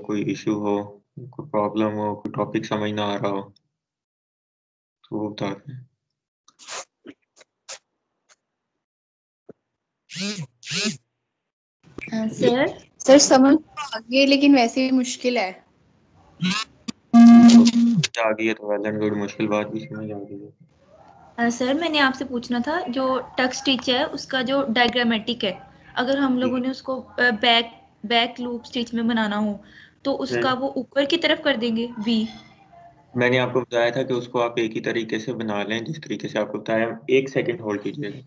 कोई इशू हो, कोई प्रॉब्लम हो, कोई टॉपिक समझ ना आ रहा हो तो वो बता दें। सर समझ आ गई लेकिन वैसे भी मुश्किल है। आ गई है तो वेल एंड गुड, मुश्किल बात भी समझ आ गई है। सर मैंने आपसे पूछना था, जो टक्स स्टिच है उसका जो डायग्रामेटिक है, अगर हम लोगों ने उसको बैक लूप स्टिच में बनाना हो तो उसका वो ऊपर की तरफ कर देंगे वी। मैंने आपको बताया था कि उसको आप एक ही तरीके से बना लें जिस तरीके से आपको बताया। 1 सेकंड होल्ड कीजिएगा।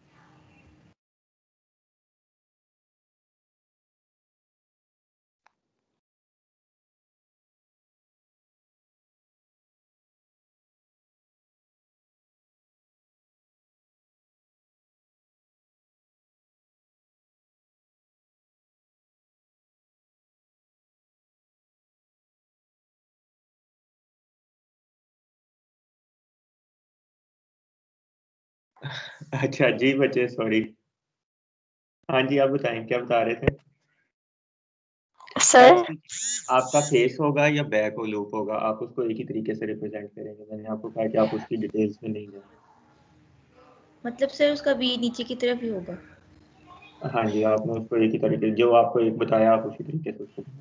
अच्छा जी बच्चे, सॉरी। हाँ जी, आप बताएं क्या बता रहे थे? सर आपका फेस होगा या बैक हो लूप होगा, आप उसको एक ही तरीके से रिप्रेजेंट करेंगे। मैंने आपको कहा कि आप उसकी डिटेल्स में नहीं जाए। मतलब सर उसका वी नीचे की तरफ ही होगा? हाँ जी, आपने उसको एक ही तरीके, जो आपको एक बताया आप उसी तरीके से उसको।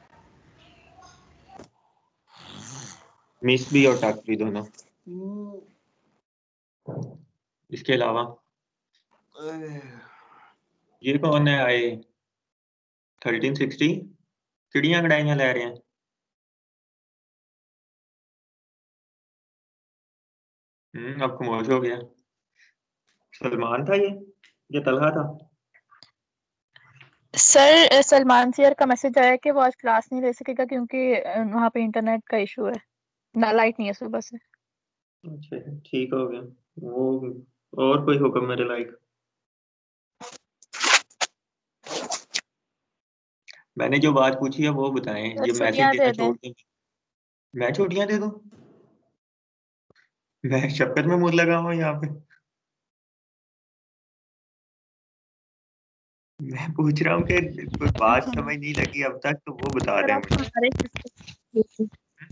मिस भी और टक भी दोनों। इसके अलावा ये कौन है आए 1360 चिड़ियां कड़ाइयां ले रहे हैं। अब खामोश हो गया। सलमान था ये तलहा था? सर सलमान सर का मैसेज आया कि वो आज क्लास नहीं ले सकेगा क्योंकि वहाँ पे इंटरनेट का इशू है, ना लाइट नहीं है सुबह से। अच्छा ठीक हो गया वो। और कोई हुक्म मेरे लायक? मैंने जो बात पूछी है वो बताएं। ये मैसेज देना छोड़ दें? मैं छुट्टियां दे दूं? मैं शक्कर में मुंह लगा हुआ यहाँ पे। मैं पूछ रहा हूँ कि कोई बात समझ नहीं लगी अब तक तो वो बता दें मुझे।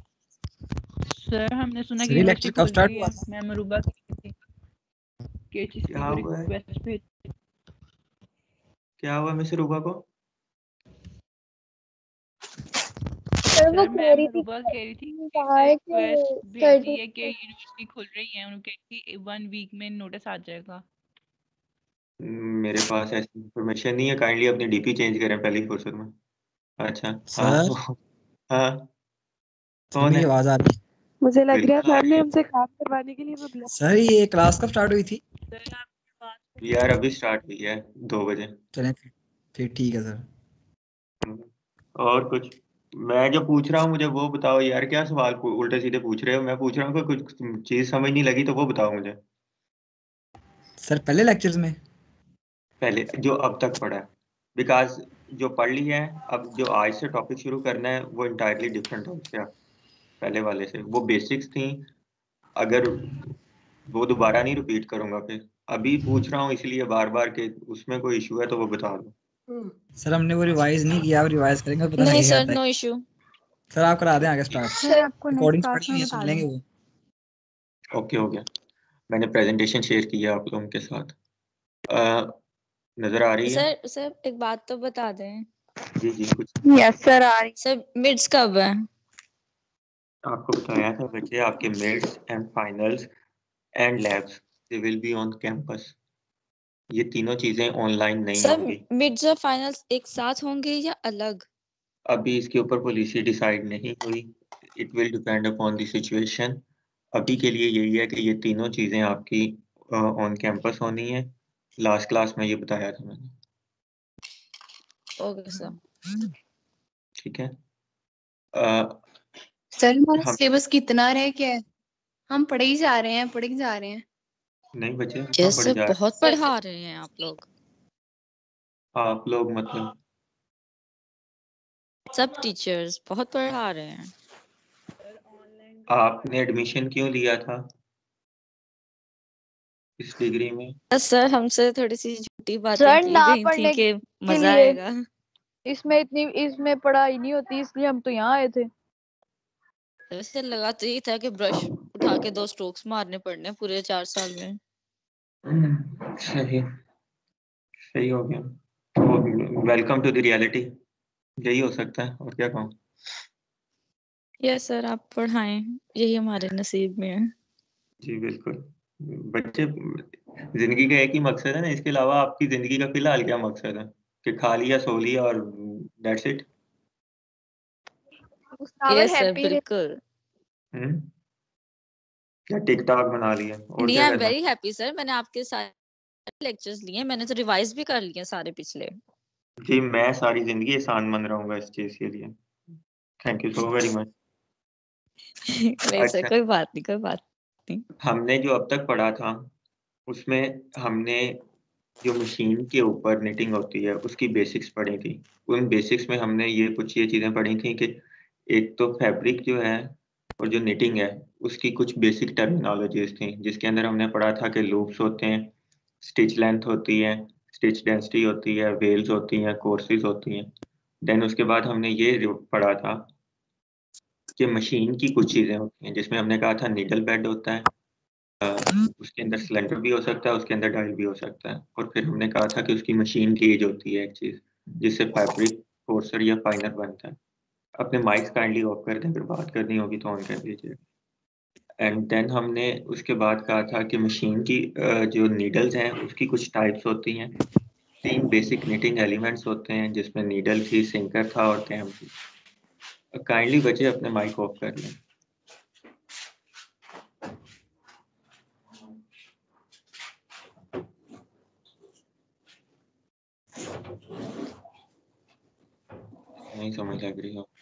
सर हमने सुना कि लेक्चर कब स्टार्ट हुआ? मैम रूबा क्या हुआ है? क्या हुआ मिस रूबा को? सर वो कह रही थी रूबा कह रही थी कहा है कि भेजी है कि यूनिवर्सिटी खुल रही है, उन्होंने कही कि 1 वीक में नोटिस आ जाएगा। मेरे पास ऐसी इंफॉर्मेशन नहीं है। काइंडली अपनी डीपी चेंज करें पहली फुर्सत में। अच्छा सर हाँ कौन है? आवाज आ रही है? मुझे लग रहा है सर ने हमसे काम करवाने के लिए वो ब्लॉक। सर ये क्लास कब स्टार्ट हुई थी? यार अभी स्टार्ट हुई है 2 बजे। चलें फिर ठीक है सर। और कुछ? मैं जो पूछ रहा हूँ मुझे वो बताओ यार। क्या सवाल उल्टे सीधे पूछ रहे हो? मैं पूछ रहा हूँ कि कुछ चीज समझ नहीं लगी तो वो बताओ मुझे। सर पहले लेक्चर्स में? पहले जो अब तक पढ़ा है, बिकॉज जो पढ़ लिया है अब जो आज से टॉपिक शुरू करना है वो इंटायरली डिफरेंट हो गया पहले वाले से। वो बेसिक्स थी, अगर वो दोबारा नहीं रिपीट करूंगा। फिर अभी पूछ रहा हूँ इसलिए बार बार के उसमें कोई इशू है तो वो बता दो। सर हमने वो रिवाइज नहीं किया, अब रिवाइज करेंगे पता नहीं नहीं सर, नो इशू। सर आप करा दें आगे स्टार्ट। सर आपको रिकॉर्डिंग्स पड़ी हुई है, सुन लेंगे वो। ओके हो गया। मैंने प्रेजेंटेशन शेयर किया आप लोगों के साथ। नजर आ रही है? सर एक बात तो बता दें। जी जी कुछ। यस सर आ रही। सर मिड्स कब है? आपको बताया था बच्चे, आपके mids and finals and labs they will be on campus. ये तीनों चीजें ऑनलाइन नहीं होंगी। सर मिड्स और फाइनल्स एक साथ होंगे या अलग? अभी इसके ऊपर पॉलिसी डिसाइड नहीं हुई। It will depend upon the situation. अभी के लिए यही है कि ये तीनों चीजें आपकी ऑन कैंपस होनी है। लास्ट क्लास में ये बताया था मैंने। Okay sir. ठीक है। सर हमारा सिलेबस कितना रह गया है? हम पढ़े ही जा रहे हैं। नहीं बच्चे जैसे बहुत पढ़ा रहे हैं आप लोग। आप लोग मतलब सब टीचर्स बहुत पढ़ा रहे हैं। आपने एडमिशन क्यों लिया था इस डिग्री में? सर हमसे थोड़ी सी झूठी बातें की गई थी कि मजा आएगा। इसमें पढ़ाई नहीं होती, इसलिए हम तो यहाँ आए थे। वैसे लगा तो यही था कि ब्रश उठा के 2 स्ट्रोक्स मारने पड़ने पूरे 4 साल में। सही सही हो गया। तो वेलकम टू द रियलिटी, यही हो सकता है और क्या कहूँ। यस सर, आप पढ़ाएं, यही हमारे नसीब में है। जी बिल्कुल। बच्चे, जिंदगी का एक ही मकसद है ना, इसके अलावा आपकी जिंदगी का फिलहाल क्या मकसद है कि खा लिया सो लिया और दैट्स इट। यस सर, बिल्कुल। क्या टिकटॉक बना लिया और नहीं, क्या आई एम करना। वेरी हैप्पी सर, मैंने आपके सारे लेक्चर्स लिए, मैंने तो रिवाइज भी कर लिए सारे पिछले। जी मैं सारी जिंदगी एहसान मंद रहूंगा इस चीज के लिए। Thank you so very much. नहीं सर, अच्छा, कोई बात नहीं, कोई बात नहीं। हमने जो अब तक पढ़ा था उसमें हमने जो मशीन के ऊपर निटिंग होती है उसकी बेसिक्स पढ़ी थी। उन बेसिक्स में हमने ये चीजें पढ़ी थी कि एक तो फैब्रिक जो है और जो निटिंग है उसकी कुछ बेसिक टर्मिनोलॉजीज थी, जिसके अंदर हमने पढ़ा था कि लूप्स होते हैं, स्टिच लेंथ होती है, स्टिच डेंसिटी होती है, वेल्स होती हैं, कोर्सेज होती हैं। देन उसके बाद हमने ये पढ़ा था कि मशीन की कुछ चीजें होती हैं, जिसमें हमने कहा था नीडल बेड होता है, उसके अंदर सिलेंडर भी हो सकता है, उसके अंदर डायल भी हो सकता है, और फिर हमने कहा था कि उसकी मशीन गेज होती है एक चीज जिससे फैब्रिक कोर्सर या फाइनर बनता है। अपने माइक्स काइंडली ऑफ कर दें, अगर बात करनी होगी तो ऑन कर दीजिए। एंड देन हमने उसके बाद कहा था कि मशीन की जो नीडल्स हैं उसकी कुछ टाइप्स होती हैं। 3 बेसिक निटिंग एलिमेंट्स होते हैं जिसमें नीडल थी, सिंकर था और कैम थी। काइंडली बच्चे अपने माइक ऑफ कर लें। नहीं समझ लग रही हो।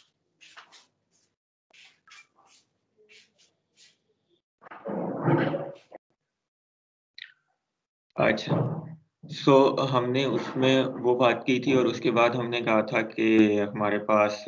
अच्छा, हमने उसमें वो बात की थी और उसके बाद हमने कहा था कि हमारे पास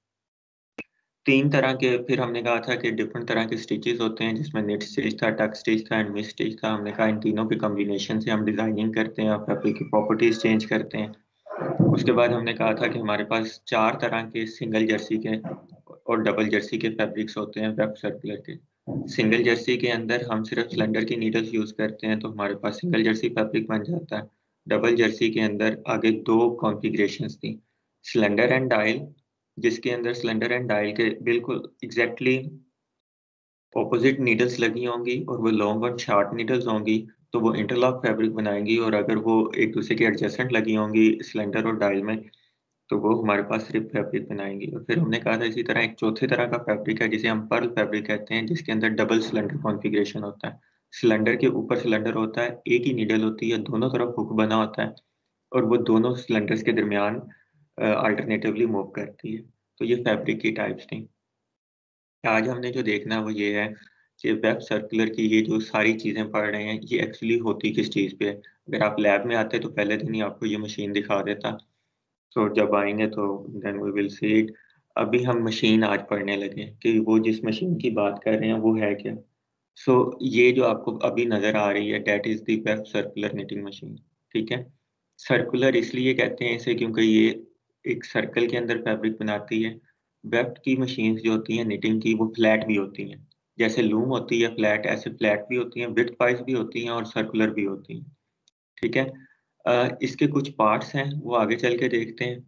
3 तरह के, फिर हमने कहा था कि डिफरेंट तरह के स्टिचेस होते हैं जिसमें निट स्टिच था, टक स्टिच था एंड मिस स्टिच था। हमने कहा इन तीनों के कॉम्बिनेशन से हम डिजाइनिंग करते हैं, फैब्रिक की प्रॉपर्टीज चेंज करते हैं। उसके बाद हमने कहा था कि हमारे पास 4 तरह के सिंगल जर्सी के और डबल जर्सी के फैब्रिक्स होते हैं वेब सर्कुलर के। सिंगल जर्सी के अंदर हम सिर्फ सिलेंडर की नीडल्स यूज करते हैं तो हमारे पास सिंगल जर्सी फैब्रिक बन जाता है। डबल जर्सी के अंदर आगे 2 कॉन्फ़िगरेशंस थी, सिलेंडर एंड डायल, जिसके अंदर सिलेंडर एंड डायल के बिल्कुल एग्जैक्टली ऑपोजिट नीडल्स लगी होंगी और वो लॉन्ग और शॉर्ट नीडल्स होंगी तो वो इंटरलॉक फैब्रिक बनाएंगी, और अगर वो एक दूसरे के एडजेसेंट लगी होंगी सिलेंडर और डायल में तो वो हमारे पास सिर्फ फैब्रिक बनाएंगी। और फिर हमने कहा था इसी तरह एक चौथे तरह का फैब्रिक है जिसे हम पर्ल फैब्रिक कहते हैं, जिसके अंदर डबल सिलेंडर कॉन्फ़िगरेशन होता है। सिलेंडर के ऊपर सिलेंडर होता है, एक ही नीडल होती है, दोनों तरफ हुक बना होता है और वो दोनों सिलेंडर्स के दरमियान अल्टरनेटिवली मूव करती है। तो ये फैब्रिक की टाइप्स थी। आज हमने जो देखना है वो ये है कि वेब सर्कुलर की ये जो सारी चीज़ें पढ़ रहे हैं ये एक्चुअली होती किस चीज़ पे है। अगर आप लैब में आते तो पहले दिन ही आपको ये मशीन दिखा देता, तो जब आएंगे तो then we will see it. अभी हम मशीन आज पढ़ने लगे कि वो जिस मशीन की बात कर रहे हैं वो है क्या। ये जो आपको अभी नज़र आ रही है that is the web circular knitting machine. ठीक है, सर्कुलर इसलिए कहते हैं इसे क्योंकि ये एक सर्कल के अंदर फैब्रिक बनाती है। वेब की मशीन्स जो होती हैं निटिंग की वो फ्लैट भी होती हैं, जैसे लूम होती है फ्लैट, ऐसे फ्लैट भी होती हैं, विड्थ वाइज भी होती हैं और सर्कुलर भी होती हैं। ठीक है, इसके कुछ पार्ट्स हैं वो आगे चल के देखते हैं।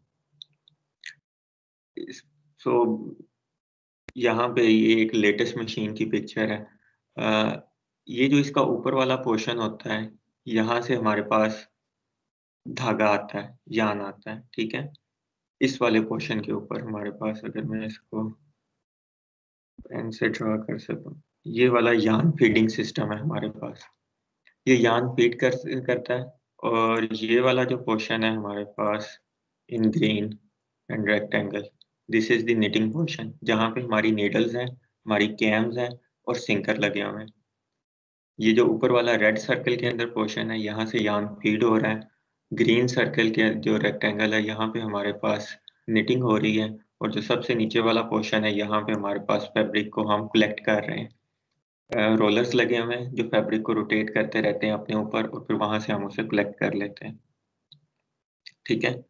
सो यहाँ पे ये एक लेटेस्ट मशीन की पिक्चर है। ये जो इसका ऊपर वाला पोर्शन होता है यहाँ से हमारे पास धागा आता है, यान आता है। ठीक है, इस वाले पोर्शन के ऊपर हमारे पास, अगर मैं इसको पेन से ड्रॉ कर सकूं, ये वाला यान फीडिंग सिस्टम है हमारे पास। ये यान फीड करता है और ये वाला जो पोर्शन है हमारे पास in green and rectangle, this is the knitting portion जहाँ पे हमारी नीडल्स हैं, हमारी कैम्स हैं और सिंकर लगे हुए हैं। ये जो ऊपर वाला रेड सर्कल के अंदर पोर्शन है यहाँ से यान फीड हो रहा है। ग्रीन सर्कल के जो रेक्टेंगल है यहाँ पे हमारे पास निटिंग हो रही है, और जो सबसे नीचे वाला पोर्शन है यहाँ पे हमारे पास फैब्रिक को हम कलेक्ट कर रहे हैं। रोलर्स लगे हुए हैं जो फैब्रिक को रोटेट करते रहते हैं अपने ऊपर और फिर वहां से हम उसे कलेक्ट कर लेते हैं। ठीक है,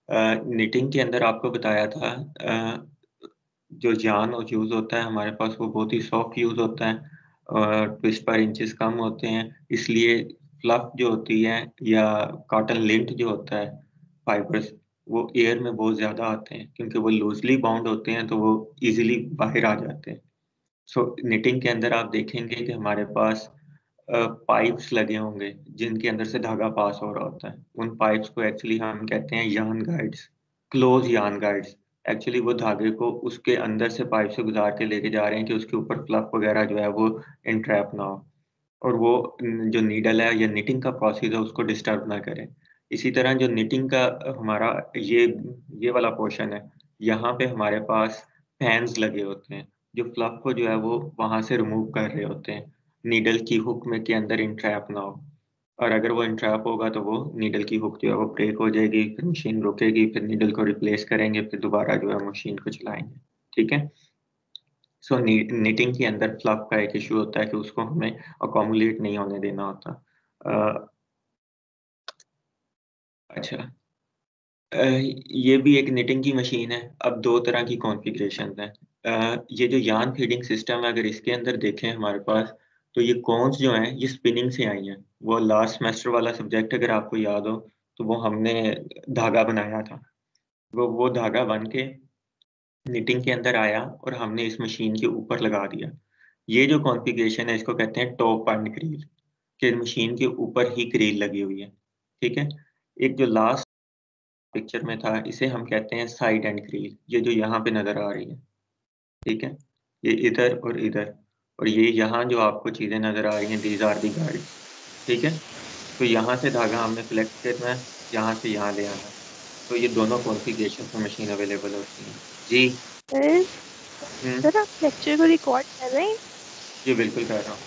निटिंग के अंदर आपको बताया था जो जान और यूज़ होता है हमारे पास वो बहुत ही सॉफ्ट यूज़ होता है, ट्विस्ट पर इंचेस कम होते हैं, इसलिए फ्लफ जो होती है या कॉटन लिंट जो होता है फाइबर्स, वो एयर में बहुत ज़्यादा आते हैं क्योंकि वो लूजली बाउंड होते हैं तो वो इजीली बाहर आ जाते हैं। सो निटिंग के अंदर आप देखेंगे कि हमारे पास पाइप्स लगे होंगे जिनके अंदर से धागा पास हो रहा होता है। उन पाइप्स को एक्चुअली हम कहते हैं yarn guides, close yarn guides. Actually वो धागे को उसके अंदर से पाइप से गुजार के लेके जा रहे हैं कि उसके ऊपर फ्लफ वगैरह जो है वो इंट्रैप ना हो और वो जो नीडल है या निटिंग का प्रोसेस है उसको डिस्टर्ब ना करे। इसी तरह जो निटिंग का हमारा ये वाला पोर्शन है, यहाँ पे हमारे पास फैन्स लगे होते हैं जो फ्लफ को जो है वो वहां से रिमूव कर रहे होते हैं, नीडल की हुक में के अंदर इंट्रैप ना हो। और अगर वो इंट्रैप होगा तो वो नीडल की हुक जो है वो ब्रेक हो जाएगी, फिर मशीन रुकेगी, फिर नीडल को रिप्लेस करेंगे, फिर दोबारा जो है मशीन को चलाएंगे। ठीक है। सो निटिंग के अंदर फ्लफ का एक इशू होता है कि उसको हमें अकोमुलेट नहीं होने देना होता। अच्छा, ये भी एक निटिंग की मशीन है। अब दो तरह की कॉन्फ़िगरेशन है। ये जो यार्न फीडिंग सिस्टम है, अगर इसके अंदर देखें हमारे पास, तो ये कॉन्स जो हैं ये स्पिनिंग से आई हैं। वो लास्ट सेमेस्टर वाला सब्जेक्ट अगर आपको याद हो तो वो हमने धागा बनाया था। वो धागा बन के निटिंग के अंदर आया और हमने इस मशीन के ऊपर लगा दिया। ये जो कॉन्फ़िगरेशन है इसको कहते हैं टॉप एंड ग्रिल, कि मशीन के ऊपर ही ग्रिल लगी हुई है। ठीक है। एक जो लास्ट पिक्चर में था इसे हम कहते हैं साइड एंड ग्रिल, ये जो यहाँ पे नजर आ रही है। ठीक है। ये इधर और इधर, और ये यहाँ जो आपको चीजें नजर आ रही हैं, दीज आर दी गाइड्स। ठीक है। तो यहाँ से धागा हमने कलेक्ट करना है, यहाँ से यहाँ ले आना है। तो ये दोनों कॉन्फ़िगरेशन में मशीन अवेलेबल होती हैं। जी। सर आप लेक्चर को रिकॉर्ड कर रहे हैं? जी बिल्कुल कर रहा हूँ।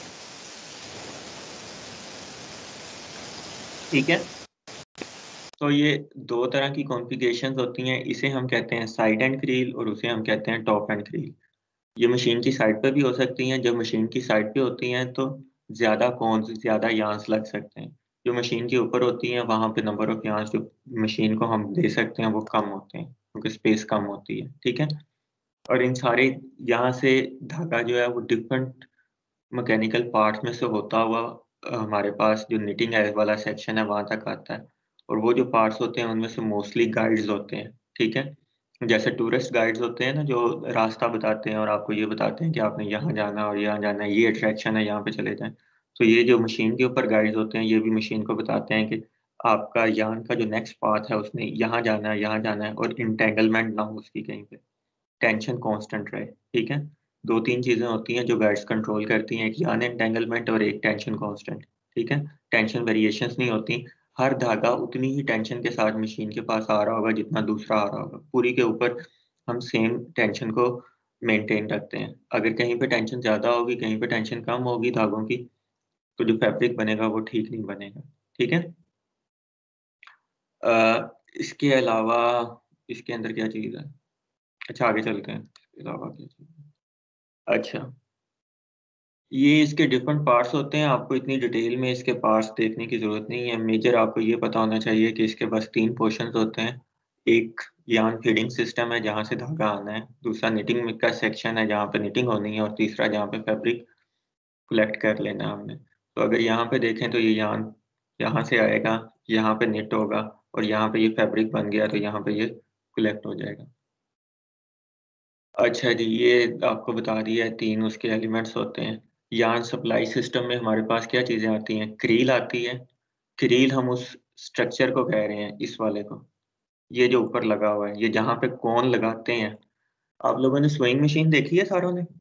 ठीक है। तो ये दो तरह की कॉन्फ़िगरेशंस होती हैं, इसे हम कहते हैं साइड एंड ग्रिल और उसे हम कहते हैं टॉप एंड ग्रिल। ये मशीन की साइड पे भी हो सकती हैं। जब मशीन की साइड पे होती हैं तो ज़्यादा कॉन्स, ज़्यादा यार्न्स लग सकते हैं। जो मशीन के ऊपर होती हैं वहाँ पे नंबर ऑफ यार्न्स जो मशीन को हम दे सकते हैं वो कम होते हैं क्योंकि स्पेस कम होती है। ठीक है। और इन सारे यहाँ से धागा जो है वो डिफरेंट मैकेनिकल पार्ट्स में से होता हुआ हमारे पास जो निटिंग वाला सेक्शन है वहां तक आता है। और वो जो पार्ट्स होते हैं उनमें से मोस्टली गाइड्स होते हैं। ठीक है। जैसे टूरिस्ट गाइड्स होते हैं ना, जो रास्ता बताते हैं और आपको ये बताते हैं कि आपने यहाँ जाना और यहाँ जाना है, ये अट्रैक्शन है, यहाँ पे चले जाएं। तो ये जो मशीन के ऊपर गाइड्स होते हैं ये भी मशीन को बताते हैं कि आपका यान का जो नेक्स्ट पाथ है उसने यहाँ जाना है, यहाँ जाना है, और इंटेंगलमेंट ना हो उसकी कहीं पे, टेंशन कांस्टेंट रहे। ठीक है। दो तीन चीजें होती हैं जो गाइड्स कंट्रोल करती हैं, एक यान एंटेंगलमेंट और एक टेंशन कांस्टेंट। ठीक है। टेंशन वेरिएशंस नहीं होती, हर धागा उतनी ही टेंशन के साथ मशीन के पास आ रहा होगा जितना दूसरा आ रहा होगा। पूरी के ऊपर हम सेम टेंशन को मेंटेन रखते हैं। अगर कहीं पे टेंशन ज्यादा होगी, कहीं पे टेंशन कम होगी धागों की, तो जो फैब्रिक बनेगा वो ठीक नहीं बनेगा। ठीक है। इसके अलावा इसके अंदर क्या चीज है? अच्छा आगे चलते हैं। इसके अलावा क्या चीज है? अच्छा, ये इसके डिफरेंट पार्ट्स होते हैं। आपको इतनी डिटेल में इसके पार्ट्स देखने की जरूरत नहीं है। मेजर आपको ये पता होना चाहिए कि इसके बस तीन पोर्शंस होते हैं। एक यार्न फीडिंग सिस्टम है जहाँ से धागा आना है, दूसरा निटिंग का सेक्शन है जहाँ पे निटिंग होनी है, और तीसरा जहाँ पे फैब्रिक कलेक्ट कर लेना है हमने। तो अगर यहाँ पे देखें तो ये यार्न यहाँ से आएगा, यहाँ पे निट होगा, और यहाँ पे ये फैब्रिक बन गया तो यहाँ पे ये कलेक्ट हो जाएगा। अच्छा जी, ये आपको बता दिया है तीन उसके एलिमेंट्स होते हैं। यार्न सप्लाई सिस्टम में हमारे पास क्या चीजें आती हैं? क्रील आती है। क्रील हम उस स्ट्रक्चर को कह रहे हैं, इस वाले को, ये जो ऊपर लगा हुआ है, ये जहाँ पे कोन लगाते हैं। आप लोगों ने स्विंग मशीन देखी है सारों ने?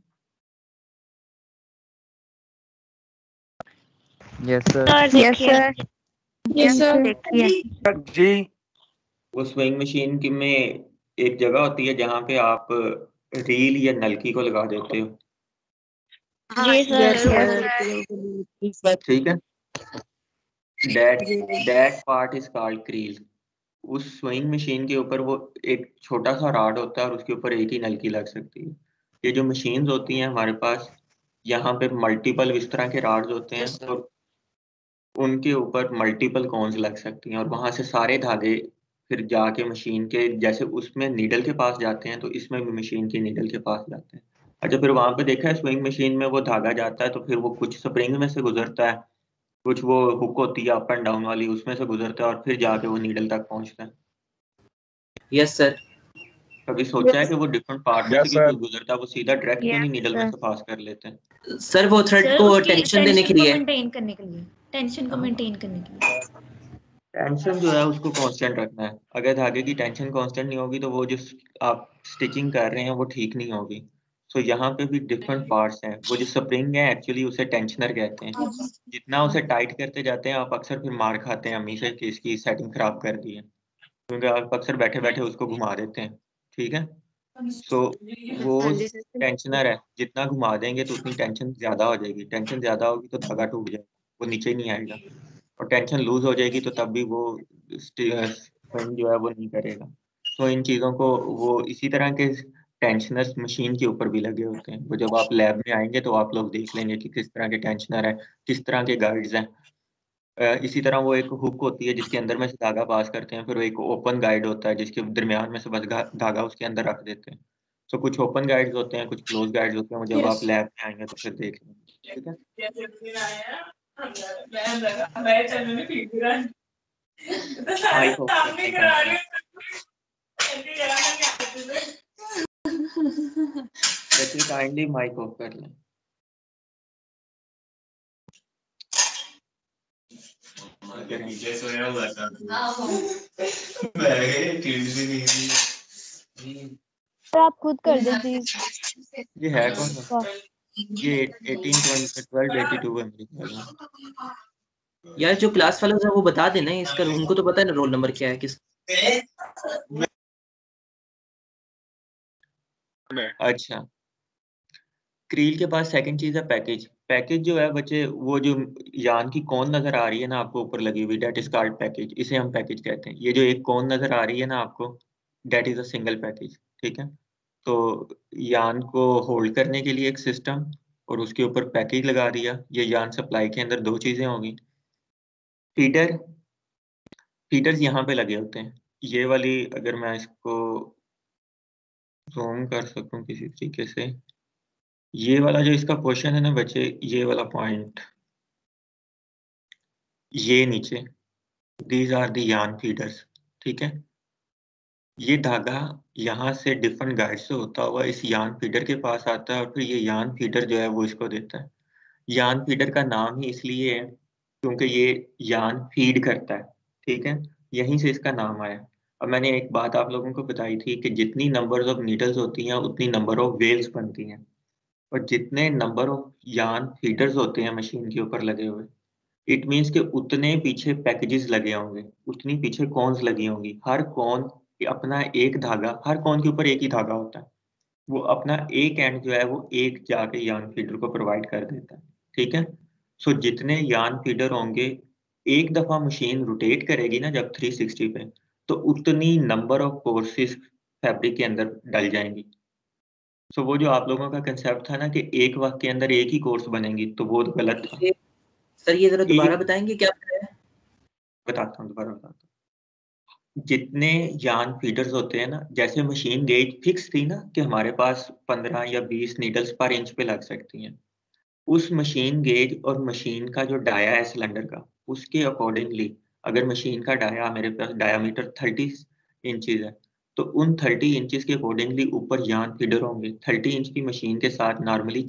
Yes sir. Yes sir. Yes sir. देखिए जी। वो स्विंग मशीन की में एक जगह होती है जहाँ पे आप रील या नलकी को लगा देते हो। जी सर। ठीक है। that part is called creel. उस स्विंग मशीन के ऊपर वो एक छोटा सा रॉड होता है और उसके ऊपर एक ही नलकी लग सकती है। ये जो मशीन्स होती हैं हमारे पास, यहाँ पे मल्टीपल इस तरह के रॉड्स होते हैं और उनके ऊपर मल्टीपल कोन्स लग सकती हैं और वहां से सारे धागे फिर जाके मशीन के जैसे उसमें नीडल के पास जाते हैं, तो इसमें भी मशीन की नीडल के पास जाते हैं। अच्छा, फिर वहां पे देखा है स्विंग मशीन में वो धागा जाता है, तो फिर वो कुछ स्प्रिंग में से गुजरता है, कुछ वो हुक होती है अप एंड डाउन वाली, उसमें से गुजरता है और फिर जाके वो नीडल तक पहुंचता है। Yes sir. कभी सोचा है कि वो डिफरेंट पार्ट में से Yes, भी sir. गुजरता है, वो सीधा डायरेक्ट क्यों नहीं नीडल में sir. से पास कर लेते हैं? सर वो थ्रेड सर को उसकी टेंशन देने के को लिए। मेंटेन करने के लिए, टेंशन को मेंटेन करने के लिए। टेंशन जो है उसको कांस्टेंट रखना है। अगर धागे की टेंशन कांस्टेंट नहीं होगी तो वो जो आप स्टिचिंग कर रहे हैं वो ठीक नहीं होगी। सो यहाँ पे भी डिफरेंट पार्ट्स हैं। वो जो स्प्रिंग है एक्चुअली उसे टेंशनर कहते हैं। जितना उसे टाइट करते जाते हैं आप अक्सर फिर मार खाते हैं हमेशा कि इसकी सेटिंग खराब कर दी है, क्योंकि आप अक्सर बैठे बैठे उसको घुमा देते हैं। ठीक है, सो वो हाँ जी सर। टेंशनर है, जितना घुमा देंगे तो उतनी टेंशन ज्यादा हो जाएगी। टेंशन ज्यादा होगी तो धागा टूट जाएगा, वो नीचे नहीं आएगा। और टेंशन लूज हो जाएगी तो तब भी वो स्विंग जो है वो नहीं करेगा। तो इन चीज़ों को वो इसी तरह के टेंशनर्स मशीन के ऊपर भी लगे होते हैं। वो जब आप लैब में आएंगे तो आप लोग देख लेंगे कि किस तरह के टेंशनर है, किस तरह के गाइड्स हैं। इसी तरह वो एक हुक होती है जिसके अंदर में से धागा पास करते हैं, फिर वो एक ओपन गाइड होता है जिसके दरमियान में से बस धागा उसके अंदर रख देते हैं। तो कुछ ओपन गाइड्स होते हैं, कुछ क्लोज गाइड्स होते हैं। वो जब आप लैब में आएंगे तो फिर देख लेंगे। ठीक है, माइक ऑफ करना बच्चे काइंडली माइक ऑफ कर लें। नीचे सोया हुआ था सर आप खुद कर दो प्लीज। ये है कौन सा? ये 181282 है मेरे ख्याल में। यार जो क्लास वाला है वो बता देना इसका, उनको तो पता है ना रोल नंबर क्या है किस। अच्छा, क्रील के पास सेकंड चीज है पैकेज। पैकेज जो है बच्चे, वो जो यान की कौन नजर आ रही है ना आपको ऊपर लगी हुई, डेट इज कॉल्ड पैकेज। इसे हम पैकेज कहते हैं। ये जो एक कौन नजर आ रही है ना आपको, that is a single package. ठीक है, तो यान को होल्ड करने के लिए एक सिस्टम और उसके ऊपर पैकेज लगा दिया। ये यान सप्लाई के अंदर दो चीजें होंगी। फीडर, फीडर्स यहाँ पे लगे होते हैं। ये वाली अगर मैं इसको जूम कर सकूं किसी तरीके से, ये वाला जो इसका पोर्शन है ना बच्चे, ये वाला पॉइंट, ये नीचे, दीज आर दी यान फीडर्स। ठीक है, ये धागा यहाँ से डिफरेंट गाइड से होता हुआ इस यान फीडर के पास आता है और फिर ये यान फीडर जो है वो इसको देता है। यान फीडर का नाम ही इसलिए है क्योंकि ये यान फीड करता है। ठीक है, यहीं से इसका नाम आया। अब मैंने एक बात आप लोगों को बताई थी कि जितनी नंबर्स ऑफ नीडल्स होती हैं उतनी नंबर ऑफ वेल्स बनती हैं, और जितने नंबर ऑफ यान फीडर्स होते हैं मशीन के ऊपर लगे हुए, इट मीन्स कि उतने पीछे पैकेजेस लगे होंगे, उतनी पीछे कॉन्स लगी होंगी। हर कॉन अपना एक धागा, हर कॉन के ऊपर एक ही धागा होता है। वो अपना एक एंड जो है वो एक जाके यान फीडर को प्रोवाइड कर देता है। ठीक है, सो जितने यान फीडर होंगे, एक दफा मशीन रोटेट करेगी ना जब 360 पे, तो उतनी नंबर ऑफ कोर्सेज फैब्रिक के अंदर डल जाएंगी। सो वो जो आप लोगों का कंसेप्ट था ना कि एक वक्त के अंदर एक ही कोर्स बनेगी, तो वो गलत था। सर ये जरा दोबारा बताएंगे क्या बताया? बताता हूँ, दोबारा बताता हूँ। जितने यान फीडर्स होते हैं ना, जैसे मशीन गेज फिक्स थी ना कि हमारे पास 15 या 20 नीडल्स पर इंच पे लग सकती हैं, उस मशीन गेज और मशीन का जो डाया है सिलेंडर का, उसके अकॉर्डिंगली अगर मशीन का डाया, मेरे पास डायामीटर 30 इंचेस है, तो उन 30 इंचेस के अकॉर्डिंगली ऊपर यान फीडर होंगे। 30 इंच की मशीन के साथ नॉर्मली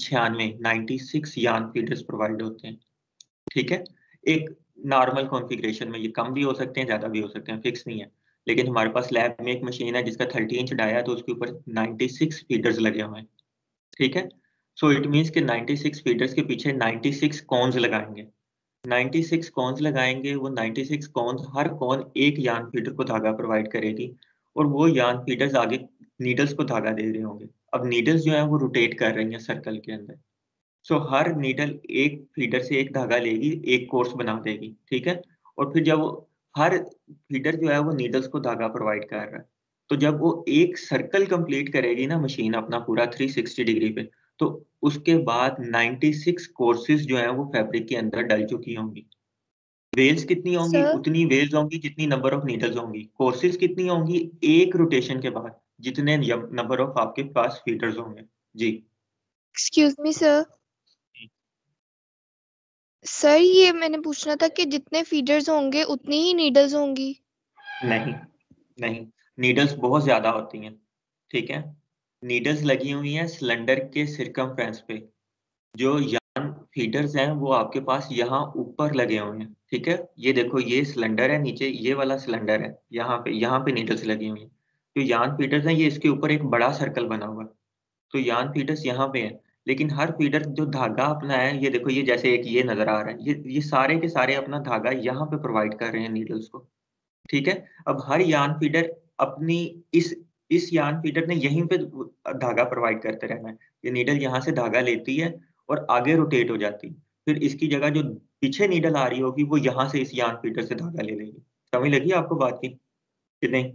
96 यान फीडर्स प्रोवाइड होते हैं। ठीक है, एक नॉर्मल कॉन्फ़िगरेशन में ये कम भी हो सकते हैं, ज़्यादा भी हो सकते हैं, फिक्स नहीं है। लेकिन हमारे पास लैब में एक मशीन है जिसका 30 इंच डाया है, तो उसके ऊपर 96 फीडर्स लगे हुए हैं। ठीक है, सो इट मीन्स कि 96 फीडर्स के पीछे 96 कॉन्स लगाएंगे। 96 कॉन्स लगाएंगे, वो 96 कॉन्स, हर कॉन एक यान फीडर को धागा प्रोवाइड करेगी और वो यान फीडर्स आगे नीडल्स को धागा दे रहे होंगे। अब नीडल्स जो है वो रोटेट कर रही हैं सर्कल के अंदर। सो हर नीडल एक फीडर से एक धागा लेगी, एक कोर्स बना देगी। ठीक है, और फिर जब हर फीडर जो है वो नीडल्स को धागा प्रोवाइड कर रहा है, तो जब वो एक सर्कल कंप्लीट करेगी ना मशीन अपना पूरा 360 डिग्री पे, तो उसके बाद 96 कोर्सेज जो है वो फैब्रिक के अंदर डल चुकी होंगी। वेल्स कितनी होंगी? सर उतनी वेल्स होंगी जितनी नंबर ऑफ नीडल्स होंगी। कोर्सेज कितनी होंगी? एक रोटेशन के बाद जितने नंबर ऑफ आपके पास फीडर्स होंगे। जी एक्सक्यूज मी सर सर ये मैंने पूछना था कि जितने फीडर्स होंगे उतनी ही नीडल्स होंगी। नहीं नहीं, नीडल्स बहुत ज्यादा होती हैं। ठीक है, नीडल्स लगी हुई हैं सिलेंडर के सिरकमफ्रेंस पे। जो यान फीडर्स हैं वो आपके पास यहाँ ऊपर लगे हुए हैं। ठीक है, ये देखो ये सिलेंडर है, नीचे ये वाला सिलेंडर है, यहाँ पे नीडल्स लगी हुई हैं। जो यान फीडर्स हैं ये इसके ऊपर एक बड़ा सर्कल बना हुआ है। तो यान फीडर्स यहाँ पे हैं, लेकिन हर फीडर जो धागा अपना है, ये देखो ये जैसे एक ये नजर आ रहा है, ये सारे के सारे अपना धागा यहाँ पे प्रोवाइड कर रहे हैं नीडल्स को। ठीक है, अब हर यान फीडर अपनी इस यान फीडर ने यहीं पे धागा प्रोवाइड करते रहना है। ये नीडल यहाँ से धागा लेती है और आगे रोटेट हो जाती है। फिर इसकी जगह जो पीछे नीडल आ रही होगी वो यहाँ से इस यान फीडर से धागा ले लेगी। समझ लगी आपको बात की कि नहीं?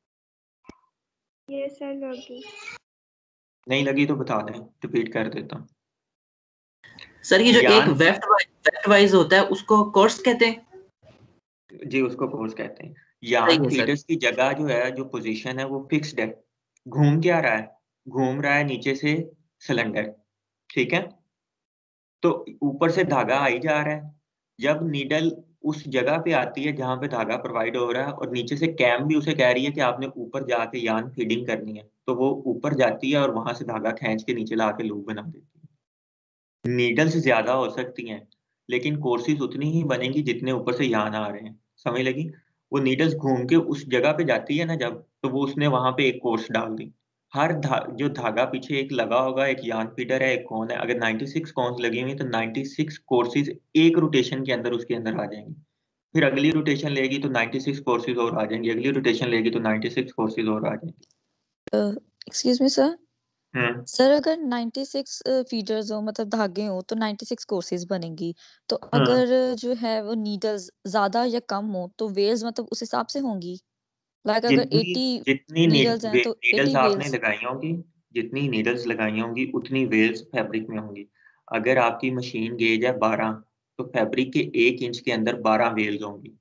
ये सर लगी। नहीं लगी तो बता दें, रिपीट कर देता हूँ। सर ये जो एक यान वेफ्ट वाइज होता है उसको कोर्स कहते हैं? जी, उसको कोर्स कहते हैं। सही यान है सर। फीडर्स की जगह जो है, जो पोजीशन है वो फिक्स्ड है। घूम क्या रहा है? घूम रहा है नीचे से सिलेंडर। ठीक है, तो ऊपर से धागा आ ही जा रहा है। जब नीडल उस जगह पे आती है जहां पे धागा प्रोवाइड हो रहा है और नीचे से कैम भी उसे कह रही है कि आपने ऊपर जाके यान फीडिंग करनी है, तो वो ऊपर जाती है और वहां से धागा खींच के नीचे ला के लूप बना देती है। नीडल्स ज्यादा हो सकती हैं लेकिन कोर्सेज उतनी ही बनेंगी जितने ऊपर से यान आ रहे हैं। समझ लगी? वो नीडल्स घूम के उस जगह पे जाती है ना जब, तो वो उसने वहां पे एक कोर्स डाल दी। जो धागा पीछे एक लगा होगा, एक यान फीडर है, एक कौन है, अगर 96 कॉन्स लगी हुई तो 96 कोर्सेज एक रोटेशन के अंदर उसके अंदर आ जाएंगी। फिर अगली रोटेशन लेगी तो 96 कोर्सेज और आ जाएंगी, अगली रोटेशन लेगी तो 96 कोर्सेज और आ जाएंगी। Excuse me sir hmm sir अगर 96 फीडर्स हो मतलब धागे हो तो 96 कोर्सेज बनेंगी। तो हम्म अगर जो है वो नीडल्स ज्यादा या कम हो तो वेल्स मतलब उस हिसाब से होंगी। लाइक अगर जितनी 80 जितनी नीडल्स हैं तो नीडल्स 80 आपने वेल्स। लगाई होंगी, जितनी नीडल्स लगाई होंगी उतनी वेल्स फैब्रिक में होंगी। अगर आपकी मशीन गेज है 12, तो फैब्रिक के 1 इंच के अंदर 12 वेल्स होंगी।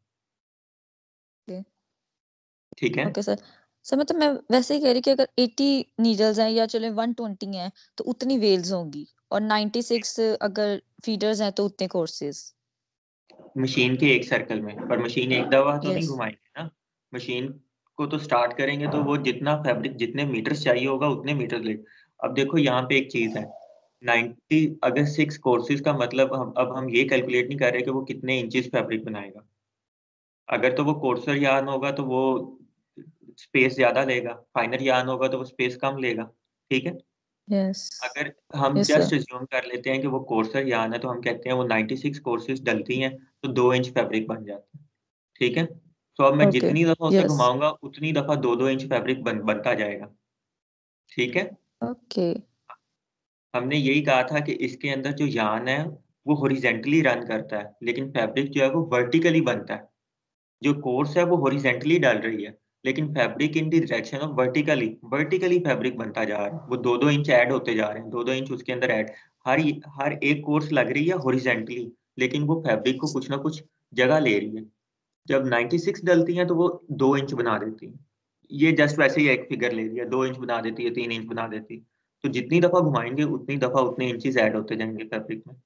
ठीक है, ओके सर सर मतलब मैं वैसे ही कह रही कि अगर 80 नीडल्स हैं या चले 120 हैं तो उतनी वेल्स होंगी और 96 अगर फीडर्स हैं तो उतने कोर्सेज। मशीन के एक सर्कल में, पर मशीन एक दफा तो नहीं यस घुमाएंगे ना। मशीन को तो स्टार्ट करेंगे तो वो जितना फैब्रिक, जितने मीटर्स चाहिए होगा उतने मीटर ले। अब देखो यहाँ पे एक चीज है, 90 अगर 6 कोर्सेज का मतलब अब हम ये कैलकुलेट नहीं कर रहे कि वो कितने इंचेस फैब्रिक बनाएगा। अगर तो वो कोर्सर यार्न होगा तो वो स्पेस ज्यादा लेगा, फाइनर यार्न होगा तो वो स्पेस कम लेगा। ठीक है, यस अगर हम यस जस्ट सर अज्यूम कर लेते हैं कि वो कोर्सर यार्न है तो हम कहते हैं वो 96 कोर्सेज डलती हैं तो 2 इंच फैब्रिक बन जाता है। ठीक है, तो अब मैं ओके जितनी दफा उसे यस घुमाऊंगा उतनी दफा 2-2 इंच फैब्रिक बनता जाएगा। ठीक है, ओके हमने यही कहा था कि इसके अंदर जो यार्न है वो हॉरिजेंटली रन करता है, लेकिन फैब्रिक जो है वो वर्टिकली बनता है। जो कोर्स है वो हॉरिजेंटली डाल रही है, लेकिन fabric in the direction of vertically fabric बनता जा रहा है। वो 2-2 इंच ऐड होते जा रहे हैं, 2-2 इंच उसके अंदर ऐड। हर हर एक कोर्स लग रही है हॉरिजेंटली, लेकिन वो फैब्रिक को कुछ ना कुछ जगह ले रही है। जब 96 डलती हैं तो वो 2 इंच बना देती है। ये जस्ट वैसे ही एक फिगर ले लिया, 2 इंच बना देती है, 3 इंच बना देती है। तो जितनी दफा घुमाएंगे उतनी दफा उतने इंचेस ऐड होते जाएंगे फैब्रिक में।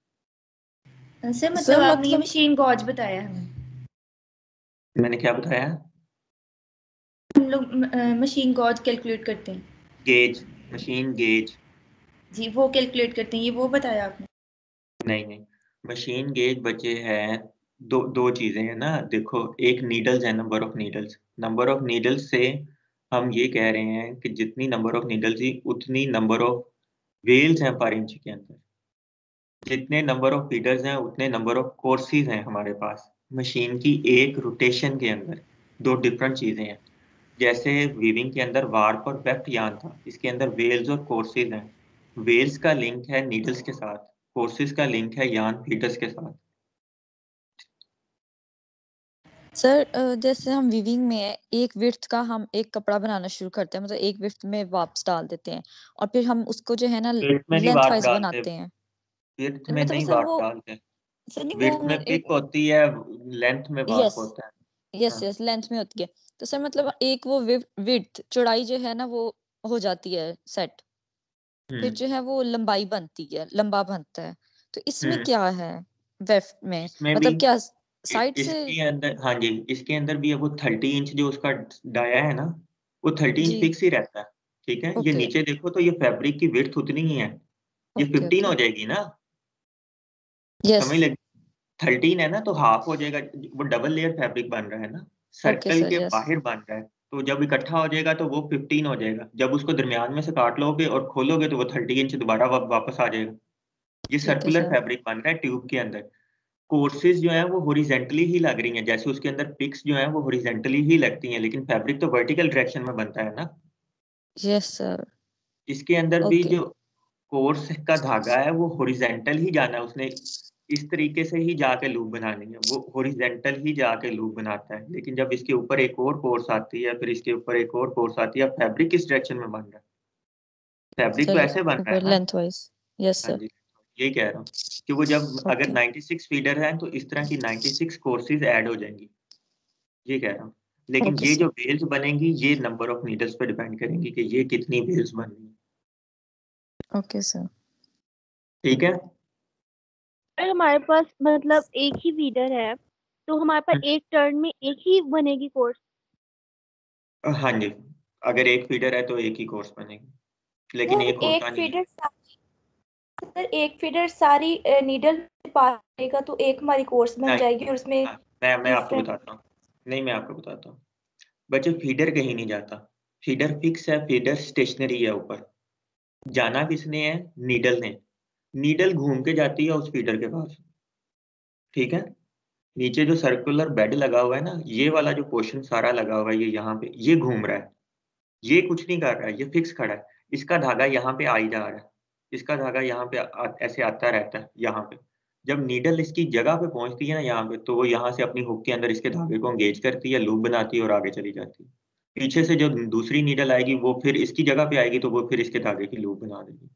सर मतलब सर आपने ये मतलब मशीन गॉज बताया हमें। मैंने क्या बताया? हम लोग मशीन गॉज कैलकुलेट करते हैं। Gauge, machine gauge. जी वो कैलकुलेट करते हैं, ये वो बताया आपने। नहीं नहीं, मशीन गेज बचे हैं। दो दो चीजें हैं ना, देखो एक नीडल्स है, नंबर ऑफ नीडल्स से हम ये कह रहे हैं कि जितनी नंबर ऑफ नीडल्स ही उतनी नंबर ऑफ वेल्स हैं पर इंच के अंदर। जितने नंबर ऑफ फीडर्स हैं उतने नंबर ऑफ कोर्सेज हैं हमारे पास मशीन की एक रोटेशन के अंदर। दो डिफरेंट चीजें हैं। जैसे वीविंग के अंदर वार्प और वेफ्ट यार्न था, इसके अंदर वेल्स और कोर्सेज हैं। वेल्स का लिंक है नीडल्स के साथ, कोर्सेज का लिंक है यार्न फीडर्स के साथ। सर जैसे हम वीविंग में है एक विड्थ का हम एक कपड़ा बनाना शुरू करते हैं मतलब एक विड्थ में वापस डाल देते हैं और फिर हम उसको जो है ना विड्थ में नहीं लेंथ वार्प वाइज डालते, बनाते हैं। विड्थ में मतलब नहीं सर वार्प वो डालते। सर नहीं विड्थ वो में एक पिक होती है, लेंथ में वार्प यस होता है। यस हाँ। यस लेंथ में होती है। तो सर मतलब एक वो विड्थ चौड़ाई जो है ना वो हो जाती है सेट, फिर जो है वो लंबाई बनती है, लंबा बनता है। तो इसमें क्या है वेफ्ट में, इसमें भी मतलब क्या साइड से? इसके अंदर, हाँ जी, इसके अंदर भी है वो 30 इंच जो उसका डाया है ना, वो 30 इंच जी फिक्स ही रहता है। ठीक है, ये ओके नीचे देखो तो ये फैब्रिक की विड्थ उतनी ही है, ये ओके 15 ओके हो जाएगी ना, यस समझ लगी? 13 है ना तो हाफ हो जाएगा, वो डबल लेयर फैब्रिक बन रहा है ना, ओके सर्कल सर के यस बाहर बन रहा है, तो जब इकट्ठा हो जाएगा तो वो 15 हो जाएगा, जब उसको दरमियान में से काट लोगे और खोलोगे तो वो 30 इंच दोबारा वापस आ जाएगा। ये ठीक है सर्कुलर सर फैब्रिक बन रहा है ट्यूब के अंदर। कोर्सेज जो है वो हॉरिजेंटली ही लग रही हैं, जैसे उसके अंदर पिक्स जो है वो हॉरिजेंटली ही लगती हैं, लेकिन फैब्रिक तो वर्टिकल डायरेक्शन में बनता है ना। यस सर इसके अंदर भी ओके जो कोर्स का धागा है वो हॉरिजेंटल ही जाना है, उसने इस तरीके से ही जाके लूप बनानी है, वो हॉरिजेंटल ही जाके लूप बनाता है। लेकिन जब इसके ऊपर एक और कोर्स आती है, फिर इसके ऊपर एक और कोर्स आती है, अब फैब्रिक किस डायरेक्शन में बन रहा है? फैब्रिक तो सर ऐसे बन रहा है ऊपर ना। लेंथ वाइज यस हाँ सर जी, यही कह रहा हूँ कि वो जब अगर ओके 96 फीडर है तो इस तरह की 96 कोर्सेज ऐड हो जाएंगी, ये कह रहा हूँ। लेकिन ओके ये जो सर वेल्स बनेंगी ये नंबर ऑफ नीडल्स पे डिपेंड करेंगी कि ये कितनी वेल्स बन रही है। ओके सर ठीक है। अगर हमारे पास मतलब एक ही फीडर है तो हमारे पास एक टर्न में एक ही बनेगी कोर्स। हाँ जी, अगर एक फीडर है तो एक ही कोर्स बनेगी, लेकिन सर एक होता एक नहीं है। फीडर सर एक फीडर सारी नीडल पास करेगा तो एक हमारी कोर्स बन नहीं, जाएगी और उसमें हाँ, मैं आपको डिफरेंट। बताता हूँ। नहीं, मैं आपको बताता हूँ। बच्चे, फीडर कहीं नहीं जाता, फीडर फिक्स है, फीडर स्टेशनरी है ऊपर। जाना किसने है? नीडल ने। नीडल घूम के जाती है उस फीडर के पास। ठीक है, नीचे जो सर्कुलर बेड लगा हुआ है ना, ये वाला जो पोर्शन सारा लगा हुआ है, ये यहाँ पे ये घूम रहा है, ये कुछ नहीं कर रहा है, ये फिक्स खड़ा है। इसका धागा यहाँ पे आ ही जा रहा है, इसका धागा यहाँ पे ऐसे आता रहता है यहाँ पे। जब नीडल इसकी जगह पे पहुंचती है ना यहाँ पे, तो वो यहाँ से अपनी हुक के अंदर इसके धागे को एंगेज करती है, लूप बनाती है और आगे चली जाती है। पीछे से जब दूसरी नीडल आएगी वो फिर इसकी जगह पे आएगी, तो वो फिर इसके धागे की लूप बना देगी।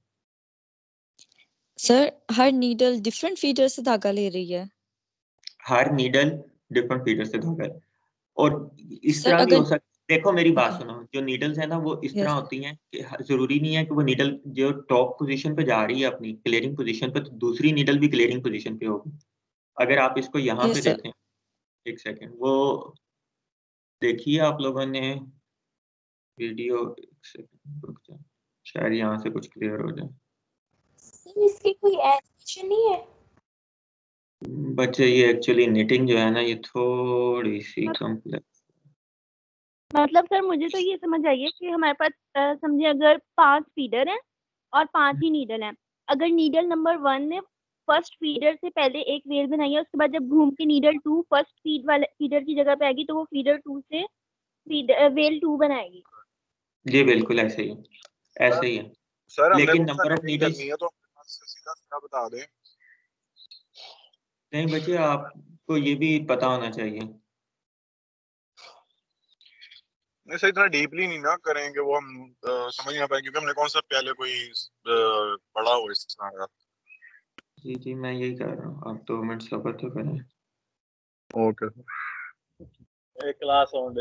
सर हर नीडल डिफरेंट फीडर से धागा ले रही है? हर नीडल डिफरेंट फीडर से धागा है। और इस सर तरह भी हो अगर सकता, देखो मेरी बात ओके सुनो, जो नीडल्स है ना वो इस तरह यस होती हैं कि जरूरी नहीं है कि वो नीडल जो टॉप पोजीशन पे जा रही है अपनी क्लियरिंग पोजीशन पे, तो दूसरी नीडल भी क्लियरिंग पोजीशन पे होगी। अगर आप इसको यहाँ पे यस सर देखें, एक सेकेंड, वो देखिए आप लोगों ने वीडियो, एक सेकेंड रुक जाए, शायद यहाँ से कुछ क्लियर हो जाए। सर इसकी कोई एनिमेशन नहीं है? बच्चे, ये एक्चुअली निटिंग जो है ना ये थोड़ी सी कॉम्प्लेक्स। मतलब सर मुझे तो ये समझ आई है कि हमारे पास समझे अगर 5 फीडर हैं और 5 ही नीडल हैं। अगर नीडल नंबर 1 ने फर्स्ट फीडर से पहले एक वेल बनाई है, उसके बाद जब घूम के नीडल 2 फर्स्ट फीडर की जगह पे आएगी तो वो फीडर 2 से वेल 2 बनाएगी। ये बिल्कुल ऐसे ही, ऐसे ही है। सर हमने लेकिन कौन सा नंबर ऑफ नीटिंग नीडल्स, करनी है तो अपने पास से सीधा सीधा बता दें। नहीं बच्चे, आपको ये भी पता होना चाहिए। नहीं सर, इतना डीपली नहीं ना करेंगे, वो हम समझ नहीं पाएंगे क्योंकि हमने कौन सा पहले कोई पढ़ा हो इस तरह का। जी जी, मैं यही कर रहा हूँ, आप 2 मिनट सब्र तो करें। ओके एक क्लास ऑन।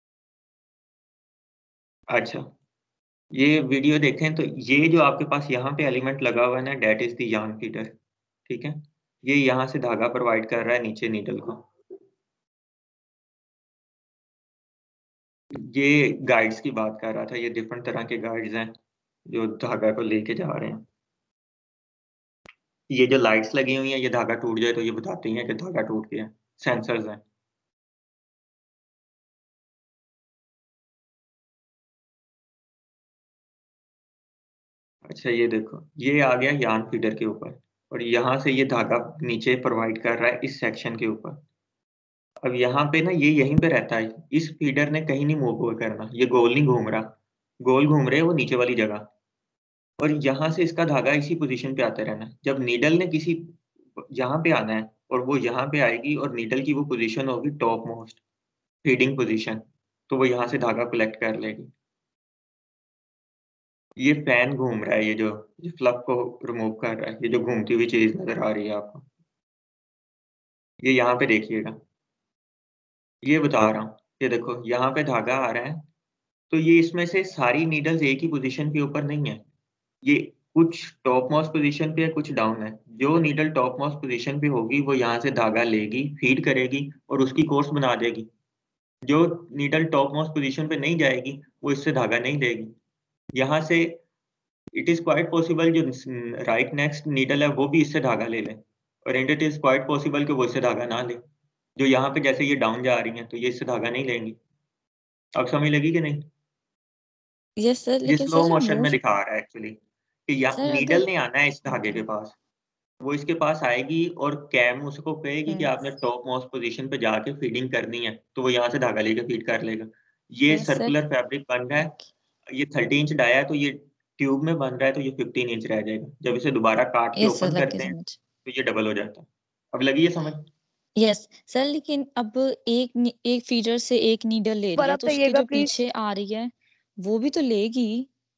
अच्छा, ये वीडियो देखें तो ये जो आपके पास यहाँ पे एलिमेंट लगा हुआ है ना, that is the yarn feeder. ठीक है, ये यहाँ से धागा प्रोवाइड कर रहा है नीचे नीडल को। ये गाइड्स की बात कर रहा था, ये डिफरेंट तरह के गाइड्स हैं जो धागा को लेके जा रहे हैं। ये जो लाइट्स लगी हुई हैं, ये धागा टूट जाए तो ये बताती हैं कि धागा टूट गया, सेंसर्स हैं। अच्छा, ये देखो, ये आ गया यार्न फीडर के ऊपर, और यहाँ से ये धागा नीचे प्रोवाइड कर रहा है इस सेक्शन के ऊपर। अब यहाँ पे ना ये यहीं पे रहता है, इस फीडर ने कहीं नहीं मूव करना, ये गोल नहीं घूम रहा, गोल घूम रहे हैं वो नीचे वाली जगह। और यहाँ से इसका धागा इसी पोजीशन पे आते रहना है। जब नीडल ने किसी यहाँ पे आना है और वो यहाँ पे आएगी और नीडल की वो पोजीशन होगी टॉप मोस्ट फीडिंग पोजीशन, तो वो यहाँ से धागा कलेक्ट कर लेगी। ये फैन घूम रहा है, ये जो फ्लफ को रिमूव कर रहा है, ये जो घूमती हुई चीज नजर आ रही है आपको। ये यहाँ पे देखिएगा, ये बता रहा हूँ, ये देखो यहाँ पे धागा आ रहा है, तो ये इसमें से सारी नीडल्स एक ही पोजीशन के ऊपर नहीं है, ये कुछ टॉप मोस्ट पोजीशन पे है, कुछ डाउन है। जो नीडल टॉप मोस्ट पोजीशन पे होगी वो यहाँ से धागा लेगी, फीड करेगी और उसकी कोर्स बना देगी। जो नीडल टॉप मोस्ट पोजीशन पे नहीं जाएगी वो इससे धागा नहीं लेगी। यहाँ से इट इज क्वाइट पॉसिबल जो राइट नेक्स्ट नीडल है वो भी इससे धागा ले ले, और इट इज क्वाइट पॉसिबल कि वो इससे धागा ना ले। जो यहाँ पे जैसे ये डाउन जा रही हैं तो ये इससे धागा नहीं लेंगी। अब समझ लगी कि नहीं? यस सर, ये लेकिन स्लो सर मोशन में मोस्ट दिखा रहा है एक्चुअली कि या सर नीडल अगर ने आना है इस धागे के पास, वो इसके पास आएगी और कैम उसको कहेगी कि आपने टॉप मोस्ट पोजीशन पे जाके फीडिंग करनी है, तो वो यहाँ से धागा लेके फीड कर लेगा। ये यस सर सर्कुलर फैब्रिक बन रहा है, ये 30 इंच डाया है तो ये ट्यूब में बन रहा है, तो ये 15 इंच रह जाएगा। जब इसे दोबारा काट के यस सर ओपन लग गई करते हैं समझ। तो ये डबल हो जाता है। अब लगी ये समझ? यस सर, लेकिन अब एक फीडर से एक नीडल ले रही है तो उसके जो पीछे आ रही है वो भी तो लेगी।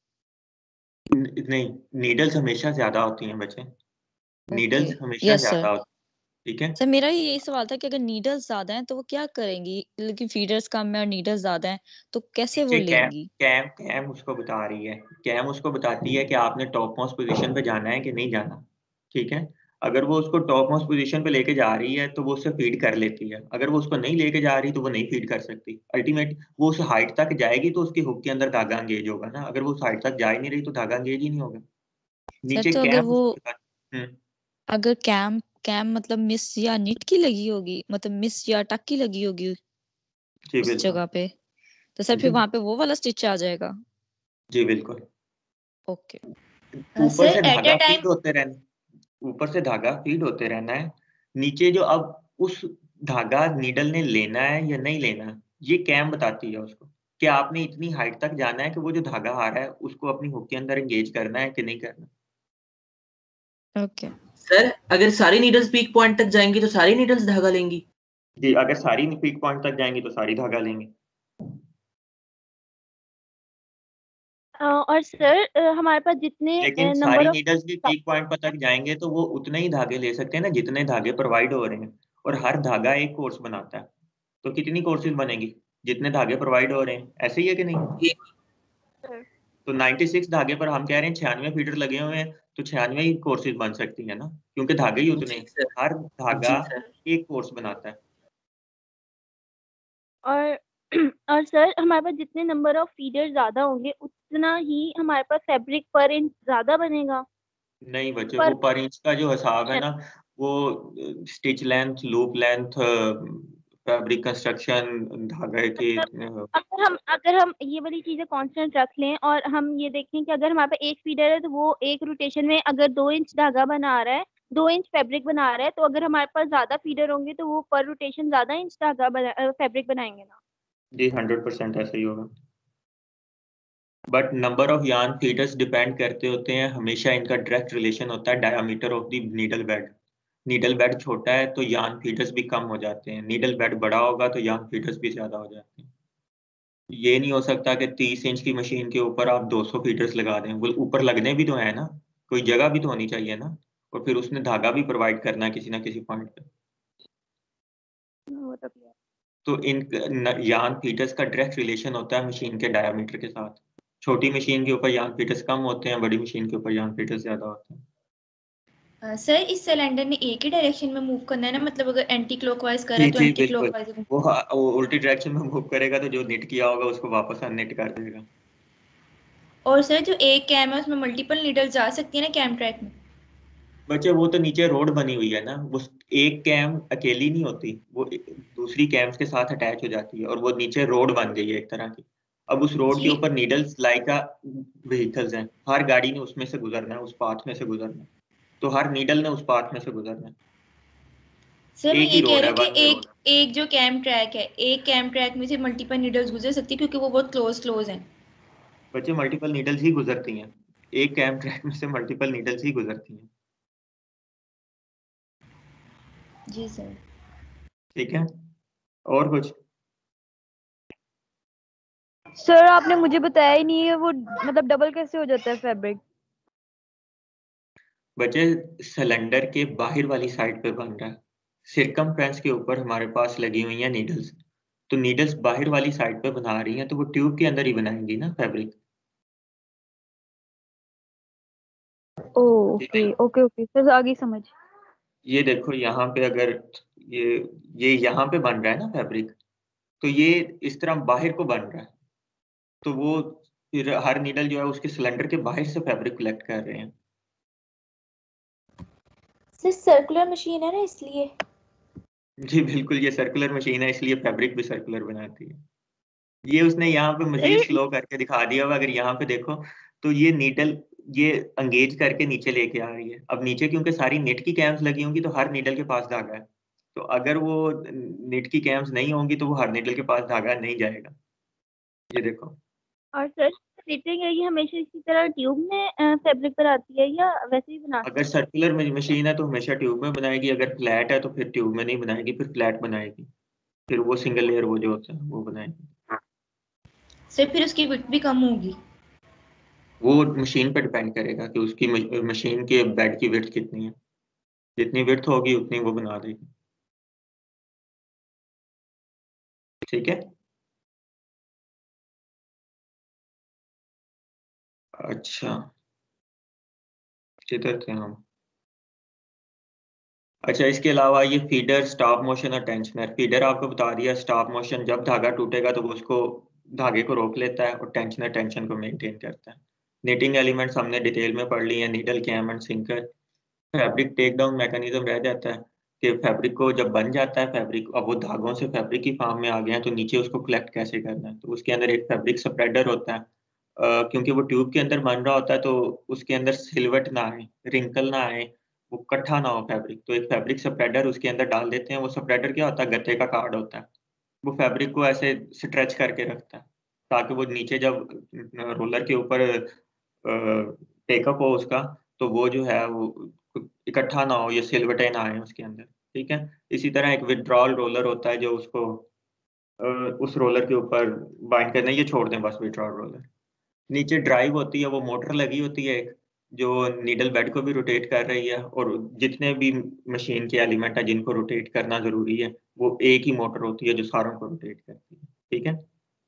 नहीं, नीडल्स हमेशा ज्यादा होती हैं बच्चे, ओके नीडल्स हमेशा यस ज्यादा सर। होती हैं, ठीक है? सर मेरा यही सवाल था कि अगर नीडल्स ज्यादा हैं तो वो क्या करेंगी, लेकिन फीडर्स कम है और नीडल्स ज्यादा हैं तो कैसे वो नीचे कैम लेंगी। कैम कैम उसको बता रही है, कैम उसको बताती है कि आपने टॉप मोस्ट पोजीशन पे जाना है कि नहीं जाना, ठीक है? अगर वो उसको टॉप मोस्ट पोजीशन पे लेके जा रही है तो वो उससे फीड कर लेती है, अगर वो उसको नहीं लेके जा रही तो वो नहीं फीड कर सकती। अल्टीमेट वो उस हाइट तक जाएगी तो उसकी हुक के अंदर धागा एंगेज होगा ना, अगर वो उस हाइट तक जा ही नहीं रही तो धागा एंगेज ही नहीं होगा। सर नीचे तो अगर कैम वो उसको बता अगर कैम कैम मतलब मिस या निट की लगी होगी, मतलब मिस या टक की लगी होगी जी उस बिल्कुल, जगह पे, तो सर फिर वहां पे वो वाला स्टिच आ जाएगा। जी बिल्कुल। ओके ऊपर सर से एट धागा अ टाइम फीड होते रहना, ऊपर से धागा फीड होते रहना है। नीचे जो अब उस धागा नीडल ने लेना है या नहीं लेना है, ये कैम बताती है उसको कि आपने इतनी हाइट तक जाना है कि वो जो धागा आ रहा है उसको अपनी हुक के अंदर एंगेज करना है कि नहीं करना। ओके सर अगर सारी नीडल्स पीक पॉइंट तक जाएंगी तो सारी नीडल्स धागा लेंगी। जी, अगर सारी पीक पॉइंट तक जाएंगी तो सारी धागा लेंगे। और सर हमारे पास जितने लेकिन सारी नंबर ऑफ नीडल्स भी पीक पॉइंट पर तक जाएंगे तो वो उतने ही धागे ले सकते हैं ना जितने धागे प्रोवाइड हो रहे हैं, और हर धागा एक कोर्स बनाता है, तो कितनी कोर्सेज बनेगी जितने धागे प्रोवाइड हो रहे हैं, ऐसे ही है कि नहीं? तो 96 धागे पर हम कह रहे हैं 96 फीडर लगे हुए हैं, तो 96 ही कोर्सेज बन सकती है ना, क्योंकि धागे ही उतने हैं। हर धागा एक कोर्स बनाता है। और और सर हमारे पास जितने नंबर ऑफ फीडर ज्यादा होंगे उतना ही हमारे पास फैब्रिक पर इंच ज्यादा बनेगा। नहीं बच्चे, वो पर इंच का जो हिसाब है ना, वो stitch length, loop length, fabric construction, धागे की अगर हम ये वाली चीजें कांस्टेंट रख लें और हम ये देखें कि अगर हमारे पास एक फीडर है तो वो एक रोटेशन में अगर 2 इंच धागा बना रहा है, 2 इंच फैब्रिक बना रहा है, तो अगर हमारे पास ज्यादा फीडर होंगे तो वो पर रोटेशन ज्यादा इंच धागा फैब्रिक बनाएंगे ना। जी 100% ऐसा ही होगा, but number of yarn feeders depend करते होते हैं, हमेशा इनका डायरेक्ट रिलेशन होता है diameter of the needle bed. Needle bed छोटा है तो यार्न फीडर्स भी कम हो जाते हैं, नीडल बेड बड़ा होगा तो यार्न फीडर्स भी ज्यादा हो जाते हैं। ये नहीं हो सकता कि 30 इंच की मशीन के ऊपर आप 200 फीडर्स लगा दें, वो ऊपर लगने भी तो है ना, कोई जगह भी तो होनी चाहिए ना, और फिर उसने धागा भी प्रोवाइड करना है किसी ना किसी पॉइंट पे। तो इन यार्न फीडर्स का डायरेक्ट रिलेशन होता है मशीन के डायमीटर के साथ। छोटी मशीन के ऊपर यार्न फीडर्स कम होते हैं, बड़ी मशीन के ऊपर यार्न फीडर्स ज्यादा होते हैं। सर इस सिलेंडर ने एक ही डायरेक्शन में मूव करना है ना, मतलब अगर एंटी क्लॉकवाइज कर रहा है तो एंटी क्लॉकवाइज वो उल्टी डायरेक्शन में मूव करेगा तो जो निट किया होगा उसको वापस अननिट कर देगा। और सर जो एक कैम है उसमें मल्टीपल नीडल जा सकती है ना कैम ट्रैक में। बच्चे वो तो नीचे रोड बनी हुई है ना, वो एक कैम अकेली नहीं होती, वो दूसरी कैम्स के साथ अटैच हो जाती है और वो नीचे रोड बन गई है एक तरह की। अब उस रोड के ऊपर नीडल्स लाइक व्हीकल्स हैं, हर गाड़ी ने उसमें से गुजरना है, उस पाथ में से गुजरना है, तो हर नीडल ने उस पाथ में से गुजरना है। सर मैं एक ये ही कह रोड रही है, हूँ कि वन एक जो कैम ट्रैक है, एक कैम ट्रैक में से मल्टीपल नीडल्स गुजर सकती है क्योंकि वो बहुत क्लोज हैं। बच्चे मल्टीपल नीडल्स ही गुजरती हैं, एक कैम ट्रैक में से मल्टीपल नीडल्स ही गुजरती हैं। जी सर। ठीक है, और कुछ? सर आपने मुझे बताया ही नहीं है वो मतलब डबल कैसे हो जाता है फैब्रिक। बच्चे सिलेंडर के बाहर वाली साइड पे बन रहा है, सिरकमफ्रेंस के ऊपर हमारे पास लगी हुई हैं नीडल्स, तो नीडल्स बाहर वाली साइड पे बना रही हैं, तो वो ट्यूब के अंदर ही बनाएंगी ना fabric. Okay okay okay sir, आगे समझ। ये देखो यहाँ पे अगर ये यहाँ पे बन रहा है ना फैब्रिक, तो ये इस तरह बाहर को बन रहा है, तो वो फिर हर नीडल जो है उसके सिलेंडर के बाहर से फैब्रिक कलेक्ट कर रहे हैं। सर सर्कुलर मशीन है ना इसलिए। जी बिल्कुल, ये सर्कुलर मशीन है इसलिए फैब्रिक भी सर्कुलर बनाती है। ये उसने यहाँ पे मजीद स्लो करके दिखा दिया हुआ। अगर यहाँ पे देखो तो ये नीडल ये एंगेज करके नीचे लेके आ रही है। अब नीचे क्योंकि सारी नेट की कैम्स लगी होंगी तो हर नीडल के पास धागा है, तो अगर वो नेट की कैम्स नहीं होंगी तो वो हर नीडल के पास धागा नहीं जाएगा। ये देखो। और सर स्टिचिंग है ये हमेशा इसी तरह ट्यूब में फैब्रिक पर आती है या वैसे ही बनाती है? अगर सर्कुलर मशीन है तो हमेशा ट्यूब में बनाएगी, अगर फ्लैट है तो फिर ट्यूब में नहीं बनाएगी, फिर फ्लैट बनाएगी, फिर वो सिंगल लेयर वो जो होता है वो बनाएगी। सर फिर उसकी विड्थ भी कम होगी। वो मशीन पर डिपेंड करेगा कि उसकी मशीन के बेड की विड्थ कितनी है, जितनी विड्थ होगी उतनी वो बना देगी। ठीक है। अच्छा किधर थे हम? अच्छा, इसके अलावा ये फीडर, स्टॉप मोशन और टेंशनर। फीडर आपको बता दिया, स्टॉप मोशन जब धागा टूटेगा तो वो उसको धागे को रोक लेता है, और टेंशनर टेंशन को मेंटेन करता है। निटिंग एलिमेंट्स हमने डिटेल में पढ़ लिए हैं, needle, cam and sinker. Fabric take down mechanism रह जाता है कि फैब्रिक को जब बन जाता है फैब्रिक, अब वो धागों से फैब्रिक की फॉर्म में आ गए हैं, तो नीचे उसको कलेक्ट कैसे करना है। तो उसके अंदर एक फैब्रिक स्प्रेडर होता है। क्योंकि वो ट्यूब के अंदर बन रहा होता है तो उसके अंदर सिलवट ना आए, रिंकल ना आए, वो इकट्ठा ना हो फैब्रिक, तो एक फैब्रिक स्प्रेडर उसके अंदर डाल देते हैं। वो स्प्रेडर क्या होता है? गत्ते का कार्ड होता है। वो फैब्रिक को ऐसे स्ट्रेच करके रखता है ताकि वो नीचे जब रोलर के ऊपर टेकअप हो उसका, तो वो जो है वो इकट्ठा ना हो, ये सिलवटें ना आए उसके अंदर। ठीक है। इसी तरह एक विड्रॉल रोलर होता है जो उसको उस रोलर के ऊपर बाइंड करना है। ये छोड़ दें बस, विड्रॉल रोलर। नीचे ड्राइव होती है, वो मोटर लगी होती है एक, जो नीडल बेड को भी रोटेट कर रही है, और जितने भी मशीन के एलिमेंट है जिनको रोटेट करना जरूरी है, वो एक ही मोटर होती है जो सारों को रोटेट करती है। ठीक है।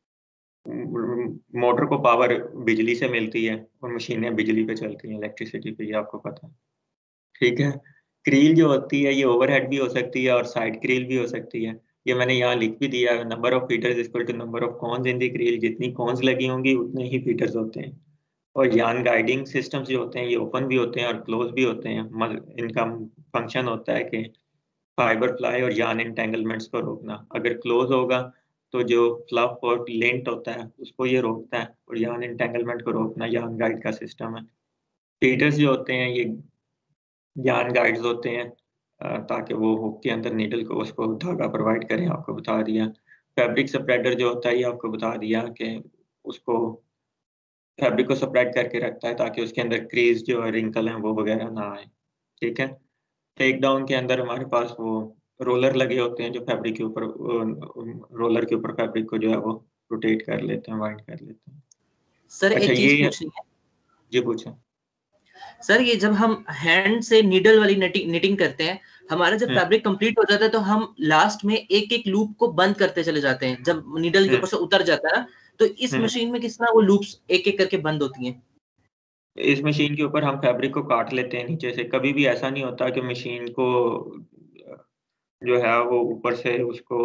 मोटर को पावर बिजली से मिलती है और मशीनें बिजली पे चलती हैं, इलेक्ट्रिसिटी पे, ये आपको पता है। ठीक है। क्रील जो होती है ये ओवरहेड भी हो सकती है और साइड क्रील भी हो सकती है। ये मैंने यहाँ लिख भी दिया है, number of feeders equal to number of cones in the creel. जितनी कॉन्स लगी होंगी उतने ही फीटर्स होते हैं। और यान गाइडिंग सिस्टम्स जो होते हैं ये ओपन भी होते हैं और क्लोज भी होते हैं। इनका फंक्शन होता है कि फाइबर फ्लाई और यान एंटेंगलमेंट्स को रोकना। अगर क्लोज होगा तो जो फ्लफ और लिंट होता है उसको ये रोकता है, और यान एंटेंगलमेंट को रोकना यान गाइड का सिस्टम है। फीडर्स जो होते हैं ये यान गाइड्स होते हैं, ताकि वो हुक के अंदर नीडल को उसको धागा प्रोवाइड करें, आपको बता दिया। फैब्रिक स्प्रेडर जो होता है ये आपको बता दिया कि उसको फैब्रिक को स्प्रेड करके रखता है ताकि उसके अंदर क्रीज जो है, रिंकल हैं, वो वगैरह ना आए। ठीक है। टेक डाउन के अंदर हमारे पास वो रोलर लगे होते हैं जो फैब्रिक के ऊपर, रोलर के ऊपर फैब्रिक को जो है वो रोटेट कर लेते हैं, वाइंड कर लेते हैं। सर अच्छा, एक चीज ये पूछनी है। जी पूछें। सर ये जब हम हैंड से नीडल वाली निटिंग करते हैं, हमारा जब फैब्रिक कंप्लीट हो जाता है तो हम लास्ट में एक एक लूप को बंद करते चले जाते हैं। जब नीडल के ऊपर से उतर जाता है तो इस मशीन में किस तरह वो लूप्स एक एक करके बंद होती हैं? इस मशीन के ऊपर हम फैब्रिक को काट लेते हैं नीचे से। कभी भी ऐसा नहीं होता कि मशीन को जो है वो ऊपर से उसको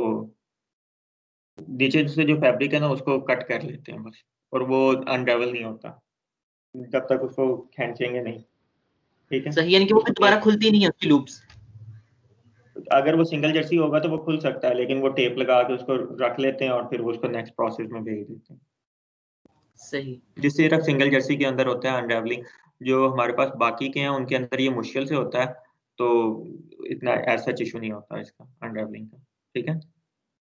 नीचे से जो फैब्रिक है ना उसको कट कर लेते हैं बस, और वो अनरेवल नहीं होता जब तक उसको खींचेंगे नहीं। ठीक है। सही, यानी कि वो दोबारा खुलती नहीं है उसकी लूप्स। अगर वो सिंगल जर्सी होगा तो वो खुल सकता है, लेकिन वो टेप लगा के उसको रख लेते हैं और फिर वो उसको नेक्स्ट प्रोसेस में भेज देते हैं। सही। जिस सिर्फ सिंगल जर्सी के अंदर होता है अनरेवलिंग, जो हमारे पास बाकी के हैं उनके अंदर ये मुश्किल से होता है, तो इतना ऐसा इशू नहीं होता इसका अनरेवलिंग का। ठीक है।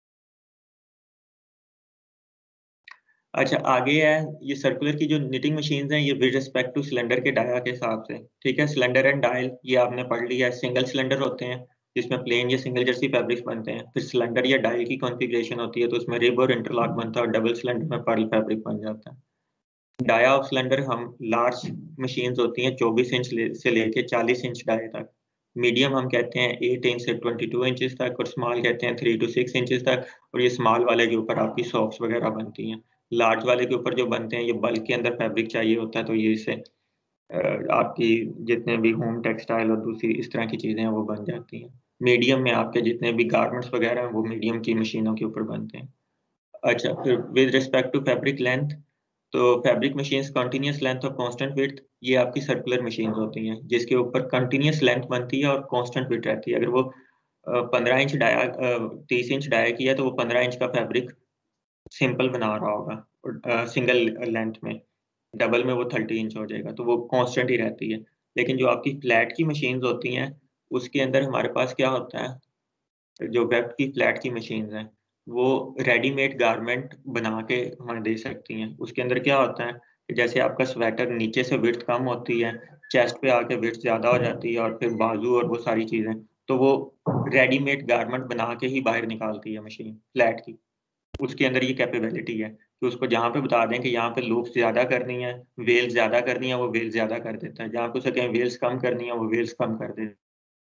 अच्छा, आगे है ये सर्कुलर की जो निटिंग मशीन्स हैं, ये विद रिस्पेक्ट टू सिलेंडर के डाया के हिसाब से। ठीक है। सिलेंडर एंड डायल ये आपने पढ़ लिया है। सिंगल सिलेंडर होते हैं जिसमें प्लेन या सिंगल जर्सी फैब्रिक्स बनते हैं। फिर सिलेंडर या डायल की कॉन्फ़िगरेशन होती है, तो उसमें रिब और इंटरलॉक बनता है, और डबल सिलेंडर में पर्ल फैब्रिक बन जाता है। डाया ऑफ सिलेंडर हम लार्ज मशीन्स होती हैं 24 इंच से लेके 40 इंच डाया तक। मीडियम हम कहते हैं 8 इंच से 22 इंचेस तक, और स्मॉल कहते हैं 3 to 6 इंचेस तक। और ये स्मॉल वाले के ऊपर आपकी सॉक्स वगैरह बनती हैं। लार्ज वाले के ऊपर जो बनते हैं ये बल्क के अंदर फैब्रिक चाहिए होता है, तो ये इससे आपकी जितने भी होम टेक्सटाइल और दूसरी इस तरह की चीज़ें हैं वो बन जाती हैं। मीडियम में आपके जितने भी गारमेंट्स वगैरह हैं वो मीडियम की मशीनों के ऊपर बनते हैं। अच्छा, फिर with respect to fabric length, तो फैब्रिक मशीन्स कंटीन्यूअस लेंथ और कांस्टेंट विड्थ, ये आपकी सर्कुलर मशीन्स होती हैं जिसके ऊपर कंटीन्यूअस लेंथ बनती है और कांस्टेंट विड्थ रहती है। अगर वो 15 इंच डाया 30 इंच डाया किया तो वो 15 इंच का फैब्रिक सिंपल बना रहा होगा, और सिंगल लेंथ में। डबल में वो 30 इंच हो जाएगा, तो वो कांस्टेंट ही रहती है। लेकिन जो आपकी फ्लैट की मशीन्स होती हैं उसके अंदर हमारे पास क्या होता है, जो वेब की फ्लैट की मशीन्स हैं वो रेडीमेड गारमेंट बना के हमें दे सकती हैं। उसके अंदर क्या होता है कि जैसे आपका स्वेटर नीचे से विड्थ कम होती है, चेस्ट पे आके विड्थ ज़्यादा हो जाती है, और फिर बाजू और वो सारी चीज़ें, तो वो रेडीमेड गारमेंट बना के ही बाहर निकालती है मशीन फ्लैट की। उसके अंदर ये कैपेबिलिटी है कि उसको जहाँ पे बता दें कि यहाँ पे लूप्स ज़्यादा करनी है, वेल्स ज़्यादा करनी है, वो वेल्स ज़्यादा कर देता है। जहाँ पे उसे कहें वेल्स कम करनी है, वो वेल्स कम कर देता है,